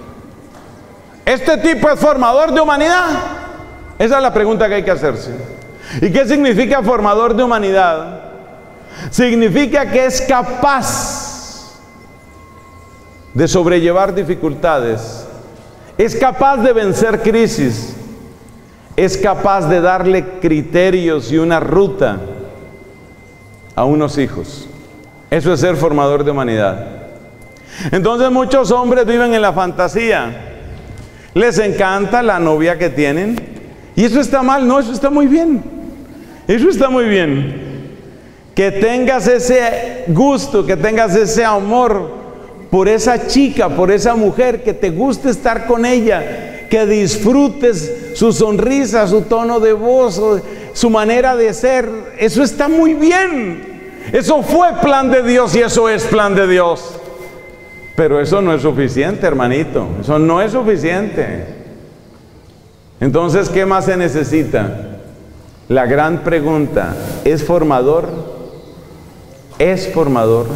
es formador de humanidad. Esa es la pregunta que hay que hacerse. ¿Y qué significa formador de humanidad? Significa que es capaz de sobrellevar dificultades, es capaz de vencer crisis, es capaz de darle criterios y una ruta a unos hijos. Eso es ser formador de humanidad. Entonces muchos hombres viven en la fantasía. Les encanta la novia que tienen. Y eso está mal. No, eso está muy bien. Eso está muy bien. que tengas ese gusto, que tengas ese amor por esa chica, por esa mujer, que te guste estar con ella, que disfrutes su sonrisa, su tono de voz, su manera de ser. Eso está muy bien. Eso fue plan de Dios y eso es plan de Dios. Pero eso no es suficiente, hermanito. Eso no es suficiente. Entonces, ¿qué más se necesita? La gran pregunta, ¿es formador? ¿Es formador?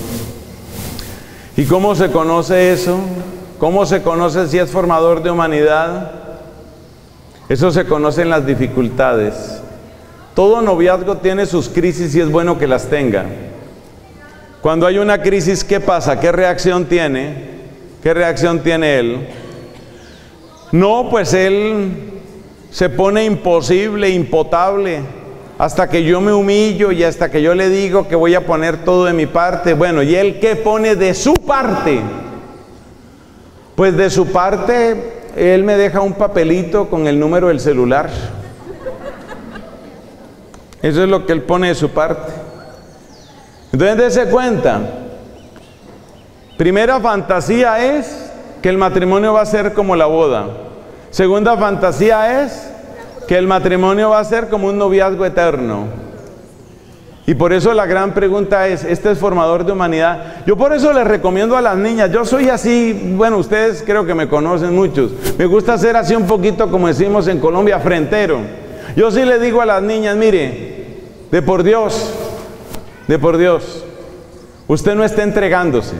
¿Y cómo se conoce eso? ¿Cómo se conoce si es formador de humanidad? Eso se conoce en las dificultades. Todo noviazgo tiene sus crisis y es bueno que las tenga. Cuando hay una crisis, ¿qué pasa? ¿Qué reacción tiene? ¿Qué reacción tiene él? No, pues él se pone imposible, impotable, hasta que yo me humillo y hasta que yo le digo que voy a poner todo de mi parte. Bueno, ¿y él qué pone de su parte? Pues de su parte, él me deja un papelito con el número del celular. Eso es lo que él pone de su parte. Entonces, dése cuenta. Primera fantasía es que el matrimonio va a ser como la boda. Segunda fantasía es que el matrimonio va a ser como un noviazgo eterno. Y por eso la gran pregunta es, ¿este es formador de humanidad? Yo por eso les recomiendo a las niñas, yo soy así, bueno, ustedes creo que me conocen muchos, me gusta ser así un poquito, como decimos en Colombia, frentero. Yo sí le digo a las niñas, mire, de por Dios, usted no está entregándose.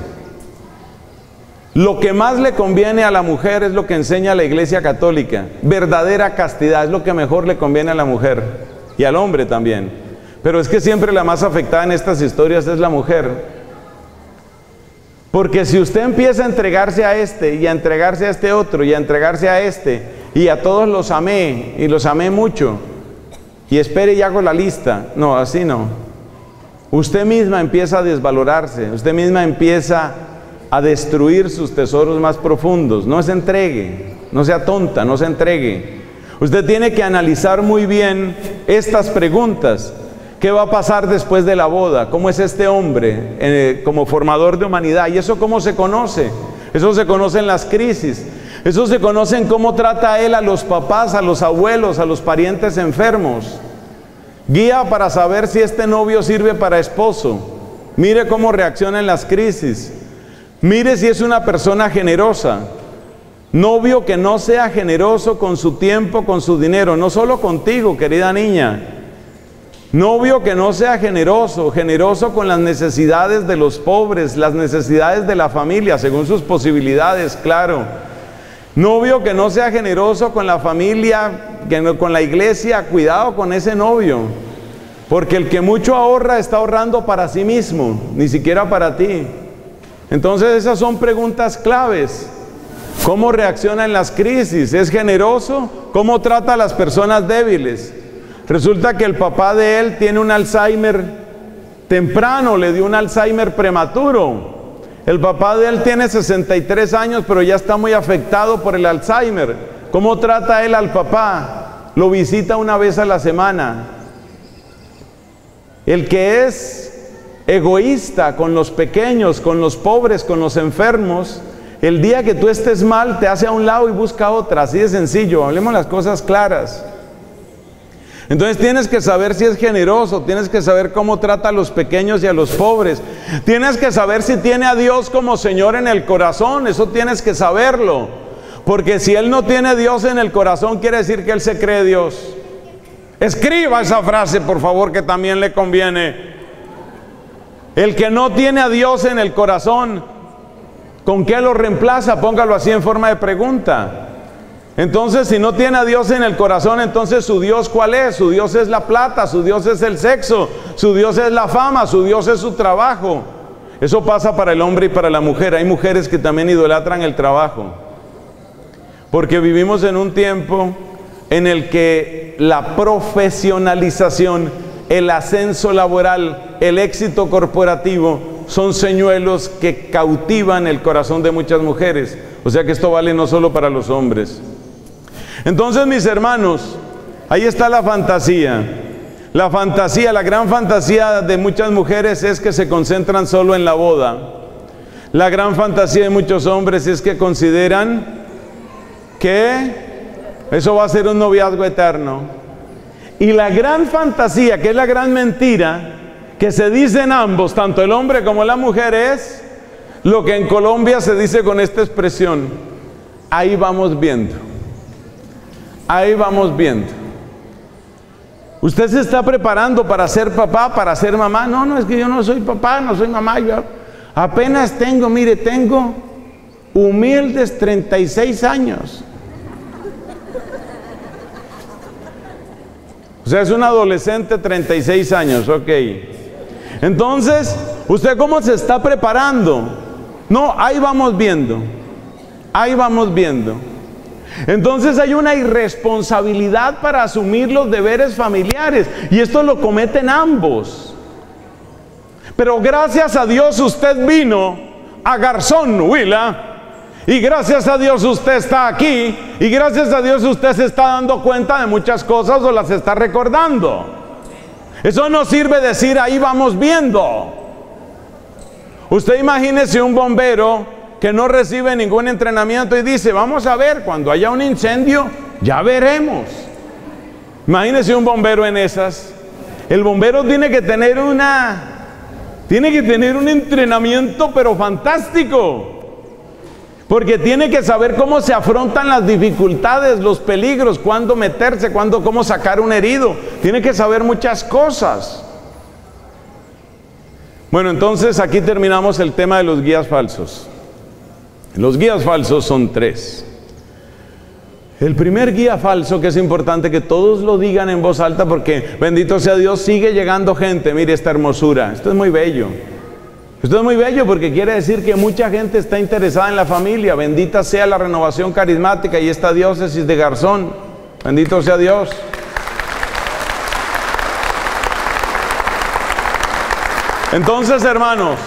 Lo que más le conviene a la mujer es lo que enseña la Iglesia Católica. Verdadera castidad es lo que mejor le conviene a la mujer y al hombre también. Pero es que siempre la más afectada en estas historias es la mujer. Porque si usted empieza a entregarse a este y a entregarse a este otro y a entregarse a este y a todos los amé y los amé mucho y espere y hago la lista, no, así no. Usted misma empieza a desvalorarse, usted misma empieza a destruir sus tesoros más profundos. No se entregue, no sea tonta, no se entregue. Usted tiene que analizar muy bien estas preguntas. ¿Qué va a pasar después de la boda? ¿Cómo es este hombre como formador de humanidad? ¿Y eso cómo se conoce? Eso se conoce en las crisis. Eso se conoce en cómo trata él a los papás, a los abuelos, a los parientes enfermos. Guía para saber si este novio sirve para esposo. Mire cómo reacciona en las crisis. Mire si es una persona generosa. Novio que no sea generoso con su tiempo, con su dinero, no solo contigo, querida niña. Novio que no sea generoso con las necesidades de los pobres, las necesidades de la familia, según sus posibilidades, claro. Novio que no sea generoso con la familia, con la iglesia, cuidado con ese novio. Porque el que mucho ahorra está ahorrando para sí mismo, ni siquiera para ti. Entonces esas son preguntas claves. ¿Cómo reacciona en las crisis? ¿Es generoso? ¿Cómo trata a las personas débiles? Resulta que el papá de él tiene un Alzheimer temprano, le dio un Alzheimer prematuro. El papá de él tiene 63 años, pero ya está muy afectado por el Alzheimer. ¿Cómo trata él al papá? Lo visita una vez a la semana. El que es egoísta con los pequeños, con los pobres, con los enfermos, el día que tú estés mal te hace a un lado y busca otra, así de sencillo. Hablemos las cosas claras. Entonces tienes que saber si es generoso, tienes que saber cómo trata a los pequeños y a los pobres, tienes que saber si tiene a Dios como Señor en el corazón, eso tienes que saberlo, porque si él no tiene a Dios en el corazón, quiere decir que él se cree Dios. Escriba esa frase, por favor, que también le conviene. El que no tiene a Dios en el corazón, ¿con qué lo reemplaza? Póngalo así en forma de pregunta. Entonces, si no tiene a Dios en el corazón, entonces su Dios, ¿cuál es? Su Dios es la plata, su Dios es el sexo, su Dios es la fama, su Dios es su trabajo. Eso pasa para el hombre y para la mujer. Hay mujeres que también idolatran el trabajo. Porque vivimos en un tiempo en el que la profesionalización, el ascenso laboral, el éxito corporativo son señuelos que cautivan el corazón de muchas mujeres. O sea que esto vale no solo para los hombres. Entonces, mis hermanos, ahí está la fantasía. La fantasía, la gran fantasía de muchas mujeres es que se concentran solo en la boda. La gran fantasía de muchos hombres es que consideran que eso va a ser un noviazgo eterno. Y la gran fantasía, que es la gran mentira, que se dicen ambos, tanto el hombre como la mujer, es lo que en Colombia se dice con esta expresión: ahí vamos viendo. Ahí vamos viendo. ¿Usted se está preparando para ser papá, para ser mamá? No, no, es que yo no soy papá, no soy mamá. Yo apenas tengo, mire, tengo humildes 36 años. O sea, es un adolescente, 36 años, ok. Entonces, ¿usted cómo se está preparando? No, ahí vamos viendo. Ahí vamos viendo. Entonces hay una irresponsabilidad para asumir los deberes familiares, y esto lo cometen ambos. Pero gracias a Dios usted vino a Garzón, Huila, y gracias a Dios usted está aquí, y gracias a Dios usted se está dando cuenta de muchas cosas o las está recordando. Eso no sirve decir ahí vamos viendo. Usted imagínese un bombero que no recibe ningún entrenamiento y dice: vamos a ver, cuando haya un incendio, ya veremos. Imagínese un bombero en esas. El bombero tiene que tener un entrenamiento, pero fantástico. Porque tiene que saber cómo se afrontan las dificultades, los peligros, cuándo meterse, cómo sacar un herido. Tiene que saber muchas cosas. Bueno, entonces aquí terminamos el tema de los guías falsos. Los guías falsos son 3. El primer guía falso, que es importante que todos lo digan en voz alta, porque bendito sea Dios, sigue llegando gente. Mire esta hermosura, esto es muy bello. Esto es muy bello porque quiere decir que mucha gente está interesada en la familia. Bendita sea la renovación carismática y esta diócesis de Garzón. Bendito sea Dios. Entonces, hermanos,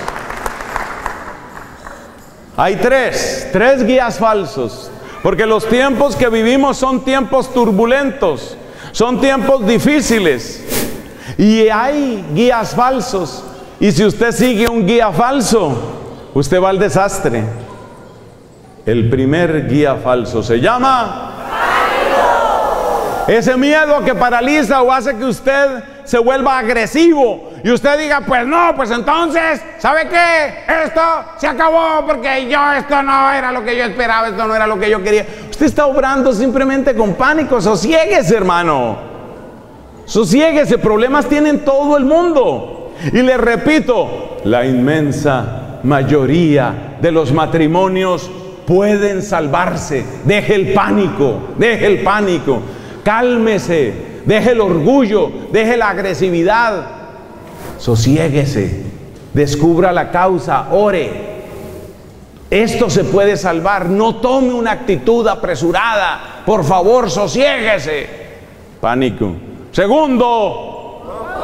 hay tres guías falsos, porque los tiempos que vivimos son tiempos turbulentos, son tiempos difíciles, y hay guías falsos, y si usted sigue un guía falso, usted va al desastre. El primer guía falso se llama pánico. Ese miedo que paraliza o hace que usted se vuelva agresivo y usted diga: pues no, pues entonces, ¿sabe qué? Esto se acabó porque esto no era lo que yo esperaba, esto no era lo que yo quería. Usted está obrando simplemente con pánico. Sosiéguese, hermano. Sosiéguese. Problemas tienen todo el mundo. Y le repito, la inmensa mayoría de los matrimonios pueden salvarse. Deje el pánico, deje el pánico. Cálmese, deje el orgullo, deje la agresividad. Sosiéguese, descubra la causa, ore. Esto se puede salvar. No tome una actitud apresurada. Por favor, sosiéguese. Pánico. Segundo,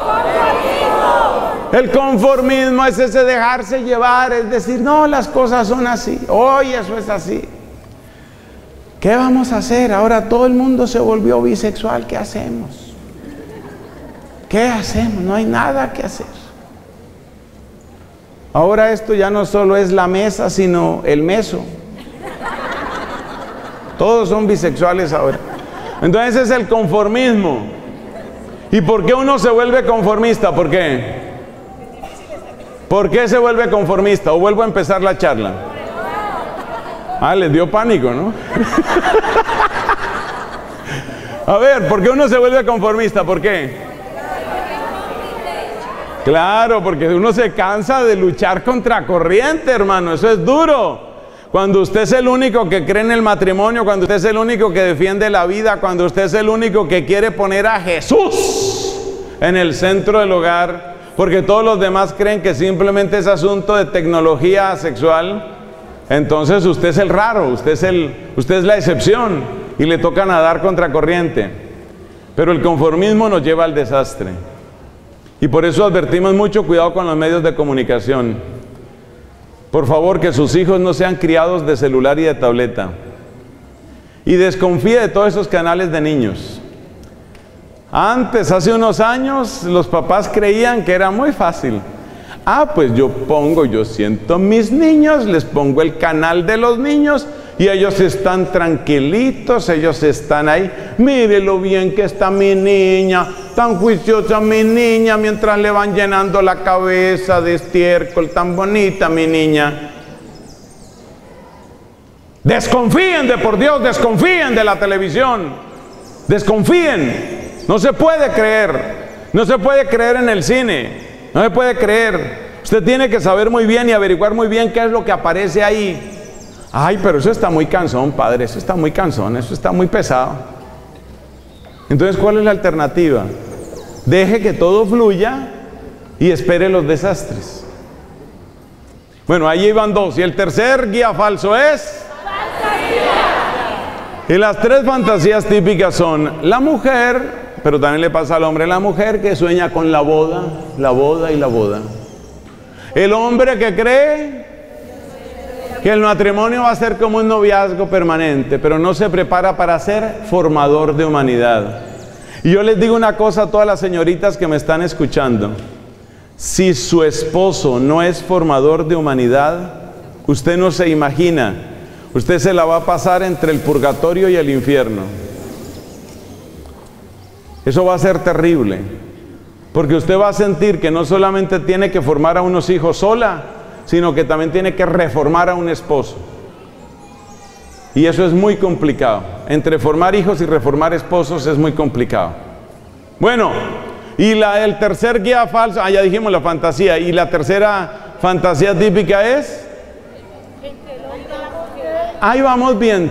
el conformismo es ese dejarse llevar, es decir: no, las cosas son así, hoy eso es así. ¿Qué vamos a hacer? Ahora todo el mundo se volvió bisexual, ¿qué hacemos? ¿Qué hacemos? No hay nada que hacer. Ahora esto ya no solo es la mesa, sino el meso. Todos son bisexuales ahora. Entonces es el conformismo. ¿Y por qué uno se vuelve conformista? ¿Por qué? ¿Por qué se vuelve conformista? O vuelvo a empezar la charla. Les dio pánico, ¿no? A ver, ¿por qué uno se vuelve conformista? ¿Por qué? Claro, porque uno se cansa de luchar contra corriente, hermano. Eso es duro. Cuando usted es el único que cree en el matrimonio, cuando usted es el único que defiende la vida, cuando usted es el único que quiere poner a Jesús en el centro del hogar, porque todos los demás creen que simplemente es asunto de tecnología sexual, entonces usted es el raro, usted es la excepción y le toca nadar contra corriente. Pero el conformismo nos lleva al desastre. Y por eso advertimos mucho cuidado con los medios de comunicación. Por favor, que sus hijos no sean criados de celular y de tableta. Y desconfíe de todos esos canales de niños. Antes, hace unos años, los papás creían que era muy fácil. Pues yo siento mis niños, les pongo el canal de los niños y ellos están tranquilitos, ellos están ahí. Mire lo bien que está mi niña, tan juiciosa mi niña, mientras le van llenando la cabeza de estiércol, tan bonita mi niña. Desconfíen de por Dios, desconfíen de la televisión, desconfíen. No se puede creer, no se puede creer en el cine, no se puede creer. Usted tiene que saber muy bien y averiguar muy bien qué es lo que aparece ahí. Pero eso está muy cansón, padre, eso está muy cansón, eso está muy pesado. Entonces, ¿cuál es la alternativa? Deje que todo fluya y espere los desastres. Bueno, ahí iban dos. Y el tercer guía falso es... Y las tres fantasías típicas son la mujer, pero también le pasa al hombre, la mujer que sueña con la boda y la boda. El hombre que cree que el matrimonio va a ser como un noviazgo permanente, pero no se prepara para ser formador de humanidad. Y yo les digo una cosa a todas las señoritas que me están escuchando. Si su esposo no es formador de humanidad, usted no se imagina. Usted se la va a pasar entre el purgatorio y el infierno. Eso va a ser terrible, porque usted va a sentir que no solamente tiene que formar a unos hijos sola, sino que también tiene que reformar a un esposo. Y eso es muy complicado. Entre formar hijos y reformar esposos es muy complicado. Bueno, y el tercer guía falso, ya dijimos la fantasía, y la tercera fantasía típica es... Ahí vamos viendo,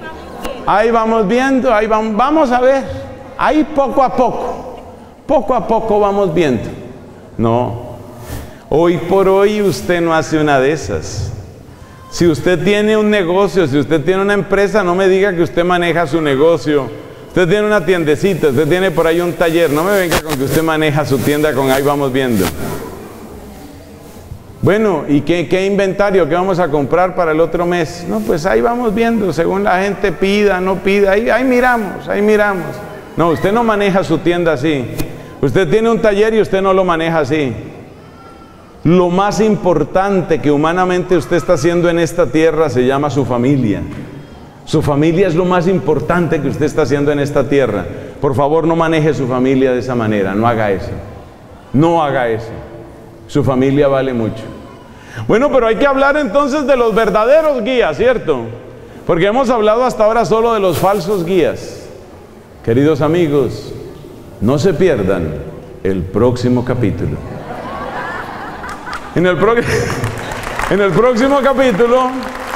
vamos a ver, ahí poco a poco vamos viendo. No, hoy por hoy usted no hace una de esas. Si usted tiene un negocio, si usted tiene una empresa, no me diga que usted maneja su negocio. Usted tiene una tiendecita, usted tiene por ahí un taller, no me venga con que usted maneja su tienda con ahí vamos viendo. Bueno, ¿y qué inventario? ¿Qué vamos a comprar para el otro mes? No, pues ahí vamos viendo, según la gente pida, no pida, ahí miramos. No, usted no maneja su tienda así. Usted tiene un taller y usted no lo maneja así. Lo más importante que humanamente usted está haciendo en esta tierra se llama su familia. Su familia es lo más importante que usted está haciendo en esta tierra. Por favor, no maneje su familia de esa manera, no haga eso. No haga eso. Su familia vale mucho. Bueno, pero hay que hablar entonces de los verdaderos guías, ¿cierto? Porque hemos hablado hasta ahora solo de los falsos guías. Queridos amigos, no se pierdan el próximo capítulo. En el próximo capítulo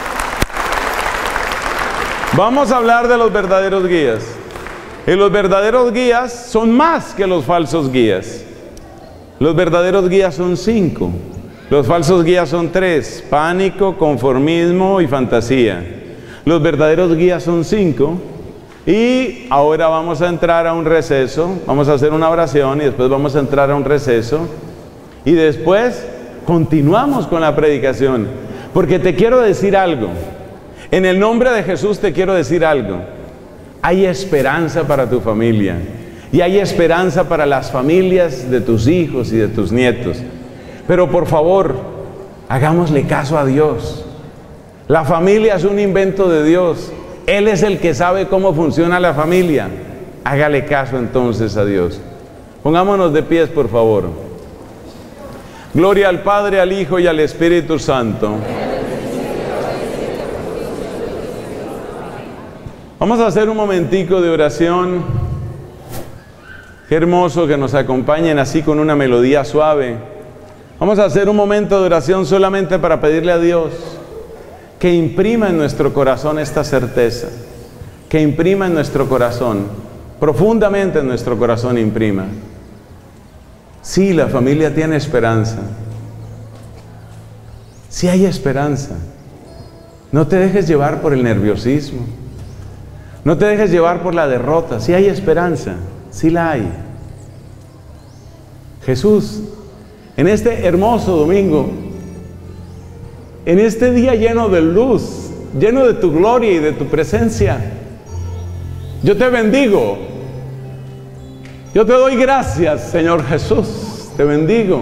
vamos a hablar de los verdaderos guías. Y los verdaderos guías son más que los falsos guías. Los verdaderos guías son 5. Los falsos guías son 3. Pánico, conformismo y fantasía. Los verdaderos guías son 5. Y ahora vamos a entrar a un receso. Vamos a hacer una oración y después vamos a entrar a un receso. Y después continuamos con la predicación. Porque te quiero decir algo. En el nombre de Jesús te quiero decir algo. Hay esperanza para tu familia. Y hay esperanza para las familias de tus hijos y de tus nietos. Pero por favor, hagámosle caso a Dios. La familia es un invento de Dios. Él es el que sabe cómo funciona la familia. Hágale caso entonces a Dios. Pongámonos de pies, por favor. Gloria al Padre, al Hijo y al Espíritu Santo. Vamos a hacer un momentico de oración. Qué hermoso que nos acompañen así con una melodía suave. Vamos a hacer un momento de oración solamente para pedirle a Dios que imprima en nuestro corazón esta certeza, que imprima en nuestro corazón, profundamente en nuestro corazón imprima. Sí, la familia tiene esperanza. Sí hay esperanza. No te dejes llevar por el nerviosismo. No te dejes llevar por la derrota. Sí hay esperanza. Sí la hay. Jesús, en este hermoso domingo, en este día lleno de luz, lleno de tu gloria y de tu presencia, yo te bendigo. Yo te doy gracias, Señor Jesús. Te bendigo.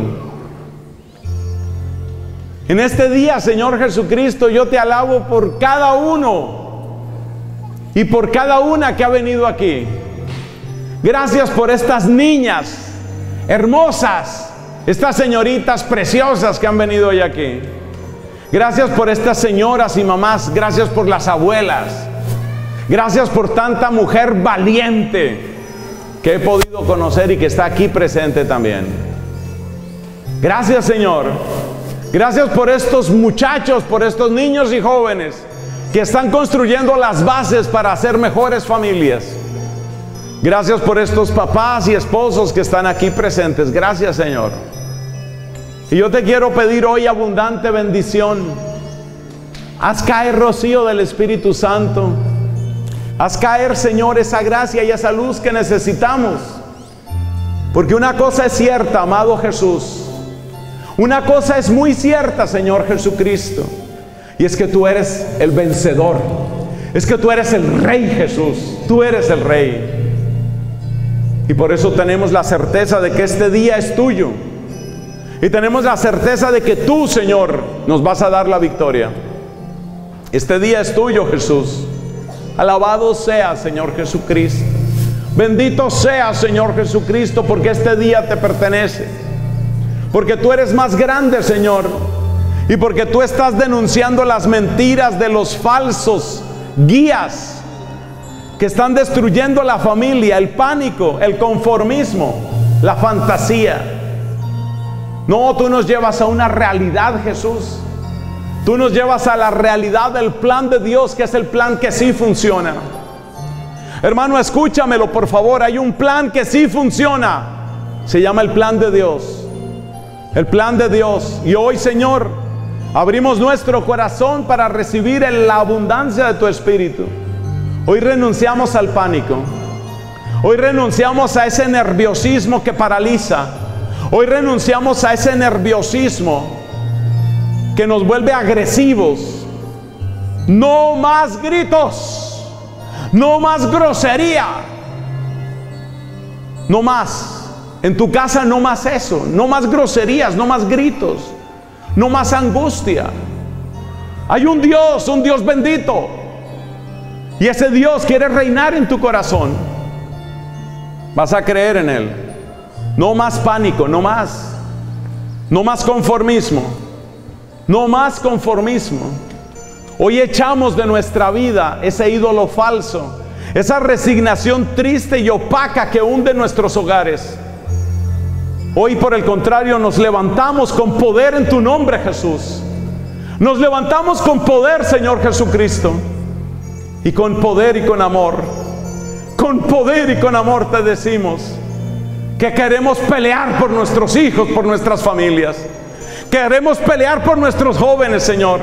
En este día, Señor Jesucristo, yo te alabo por cada uno y por cada una que ha venido aquí. Gracias por estas niñas hermosas, estas señoritas preciosas que han venido hoy aquí. Gracias por estas señoras y mamás. Gracias por las abuelas. Gracias por tanta mujer valiente que he podido conocer y que está aquí presente también. Gracias, Señor. Gracias por estos muchachos, por estos niños y jóvenes que están construyendo las bases para hacer mejores familias. Gracias por estos papás y esposos que están aquí presentes. Gracias, Señor. Y yo te quiero pedir hoy abundante bendición. Haz caer rocío del Espíritu Santo. Haz caer, Señor, esa gracia y esa luz que necesitamos. Porque una cosa es cierta, amado Jesús. Una cosa es muy cierta, Señor Jesucristo. Y es que tú eres el vencedor. Es que tú eres el Rey, Jesús. Tú eres el Rey. Y por eso tenemos la certeza de que este día es tuyo. Y tenemos la certeza de que tú, Señor, nos vas a dar la victoria. Este día es tuyo, Jesús. Alabado sea, Señor Jesucristo. Bendito sea, Señor Jesucristo, porque este día te pertenece. Porque tú eres más grande, Señor. Y porque tú estás denunciando las mentiras de los falsos guías que están destruyendo la familia, el pánico, el conformismo, la fantasía. No, tú nos llevas a una realidad, Jesús. Tú nos llevas a la realidad del plan de Dios, que es el plan que sí funciona. Hermano, escúchamelo, por favor. Hay un plan que sí funciona. Se llama el plan de Dios. El plan de Dios. Y hoy, Señor, abrimos nuestro corazón para recibir la abundancia de tu Espíritu. Hoy renunciamos al pánico. Hoy renunciamos a ese nerviosismo que paraliza. Hoy renunciamos a ese nerviosismo que nos vuelve agresivos. No más gritos. No más grosería. No más. En tu casa no más eso. No más groserías, no más gritos. No más angustia. Hay un Dios bendito. Y ese Dios quiere reinar en tu corazón. Vas a creer en Él. No más pánico, no más. No más conformismo. No más conformismo. Hoy echamos de nuestra vida ese ídolo falso, esa resignación triste y opaca que hunde nuestros hogares. Hoy, por el contrario, nos levantamos con poder en tu nombre, Jesús. Nos levantamos con poder, Señor Jesucristo. Y con poder y con amor. Con poder y con amor te decimos que queremos pelear por nuestros hijos, por nuestras familias. Queremos pelear por nuestros jóvenes, Señor.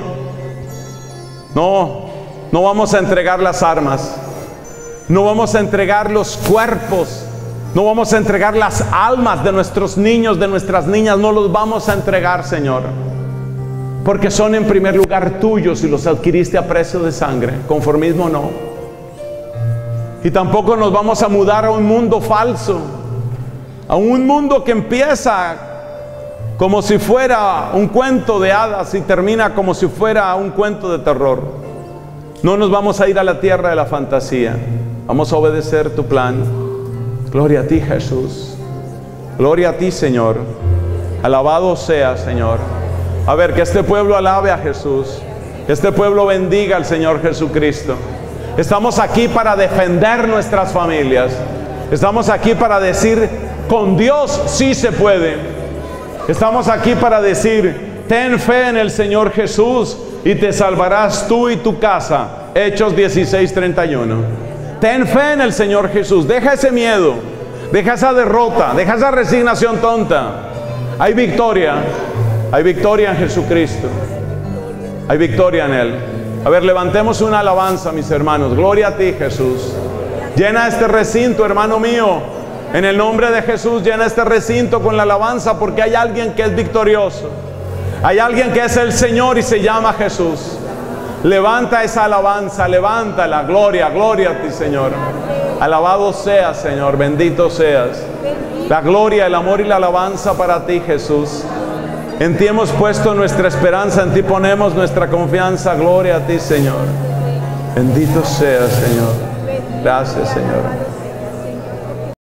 No vamos a entregar las armas. No vamos a entregar los cuerpos. No vamos a entregar las almas de nuestros niños, de nuestras niñas. No los vamos a entregar, Señor. Porque son en primer lugar tuyos y los adquiriste a precio de sangre. Conformismo no. Y tampoco nos vamos a mudar a un mundo falso. A un mundo que empieza como si fuera un cuento de hadas y termina como si fuera un cuento de terror. No nos vamos a ir a la tierra de la fantasía. Vamos a obedecer tu plan. Gloria a ti, Jesús. Gloria a ti, Señor. Alabado sea, Señor. A ver, que este pueblo alabe a Jesús. Que este pueblo bendiga al Señor Jesucristo. Estamos aquí para defender nuestras familias. Estamos aquí para decir, con Dios sí se puede. Estamos aquí para decir, ten fe en el Señor Jesús y te salvarás tú y tu casa. Hechos 16:31. Ten fe en el Señor Jesús. Deja ese miedo. Deja esa derrota. Deja esa resignación tonta. Hay victoria. Hay victoria en Jesucristo. Hay victoria en Él. A ver, levantemos una alabanza, mis hermanos. Gloria a ti, Jesús. Llena este recinto, hermano mío. En el nombre de Jesús, llena este recinto con la alabanza, porque hay alguien que es victorioso. Hay alguien que es el Señor y se llama Jesús. Levanta esa alabanza, levántala. Gloria, gloria a ti, Señor. Alabado seas, Señor, bendito seas. La gloria, el amor y la alabanza para ti, Jesús. En ti hemos puesto nuestra esperanza, en ti ponemos nuestra confianza. Gloria a ti, Señor. Bendito seas, Señor. Gracias, Señor.